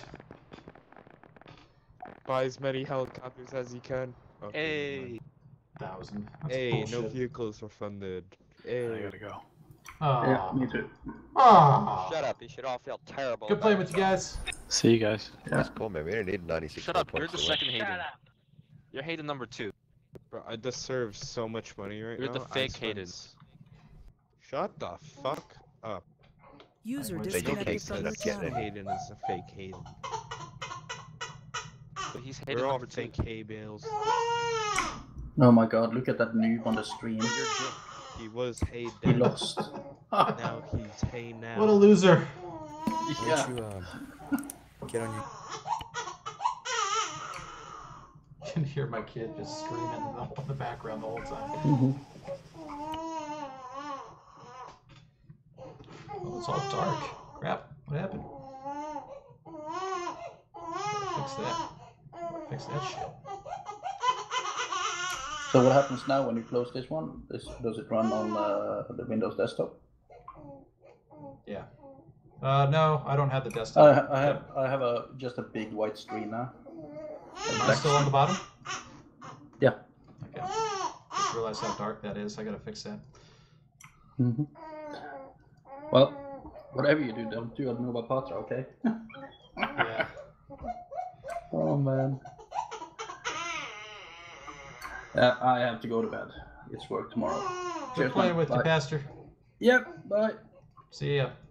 Buy as many helicopters as you can. Okay, Hey. Thousand. That's hey, bullshit. no vehicles were funded. I Hey. gotta go. Aw. yeah, me too. Aw. Shut up. You should all feel terrible. Good about playing with you yourselves. guys. See you guys. Yeah. Cool, man. We didn't need ninety-six Shut up. points You're the to win. second Hayden. You're Hayden number two. Bro, I deserve so much money right You're now. the I fake spent- Hayden. Shut the fuck up. User I went They to disconnected can't from end your up getting channel. it. Hayden is a fake Hayden. But he's Hayden We're all number two. fake hay bales. Oh my god, look at that noob on the stream. You're Jim. He was hay He then. lost. Now he's hay now. What a loser. Yeah. You, um, get on your. You can hear my kid just screaming in the, in the background the whole time. Mhm. Oh, it's all dark. Crap. What happened? Fix that. Fix that shit. So what happens now when you close this one? This, does it run on uh, the Windows desktop? Yeah. Uh, no, I don't have the desktop. I, I have I have a just a big white screen now. Am I still on the bottom? Yeah. Okay. Just realized how dark that is. I gotta fix that. Mm-hmm. Well, whatever you do, don't do a Nova Patra, okay? Yeah. Oh man. Uh, I have to go to bed. It's work tomorrow. Good playing with bye. you, Pastor. Yep. Bye. See ya.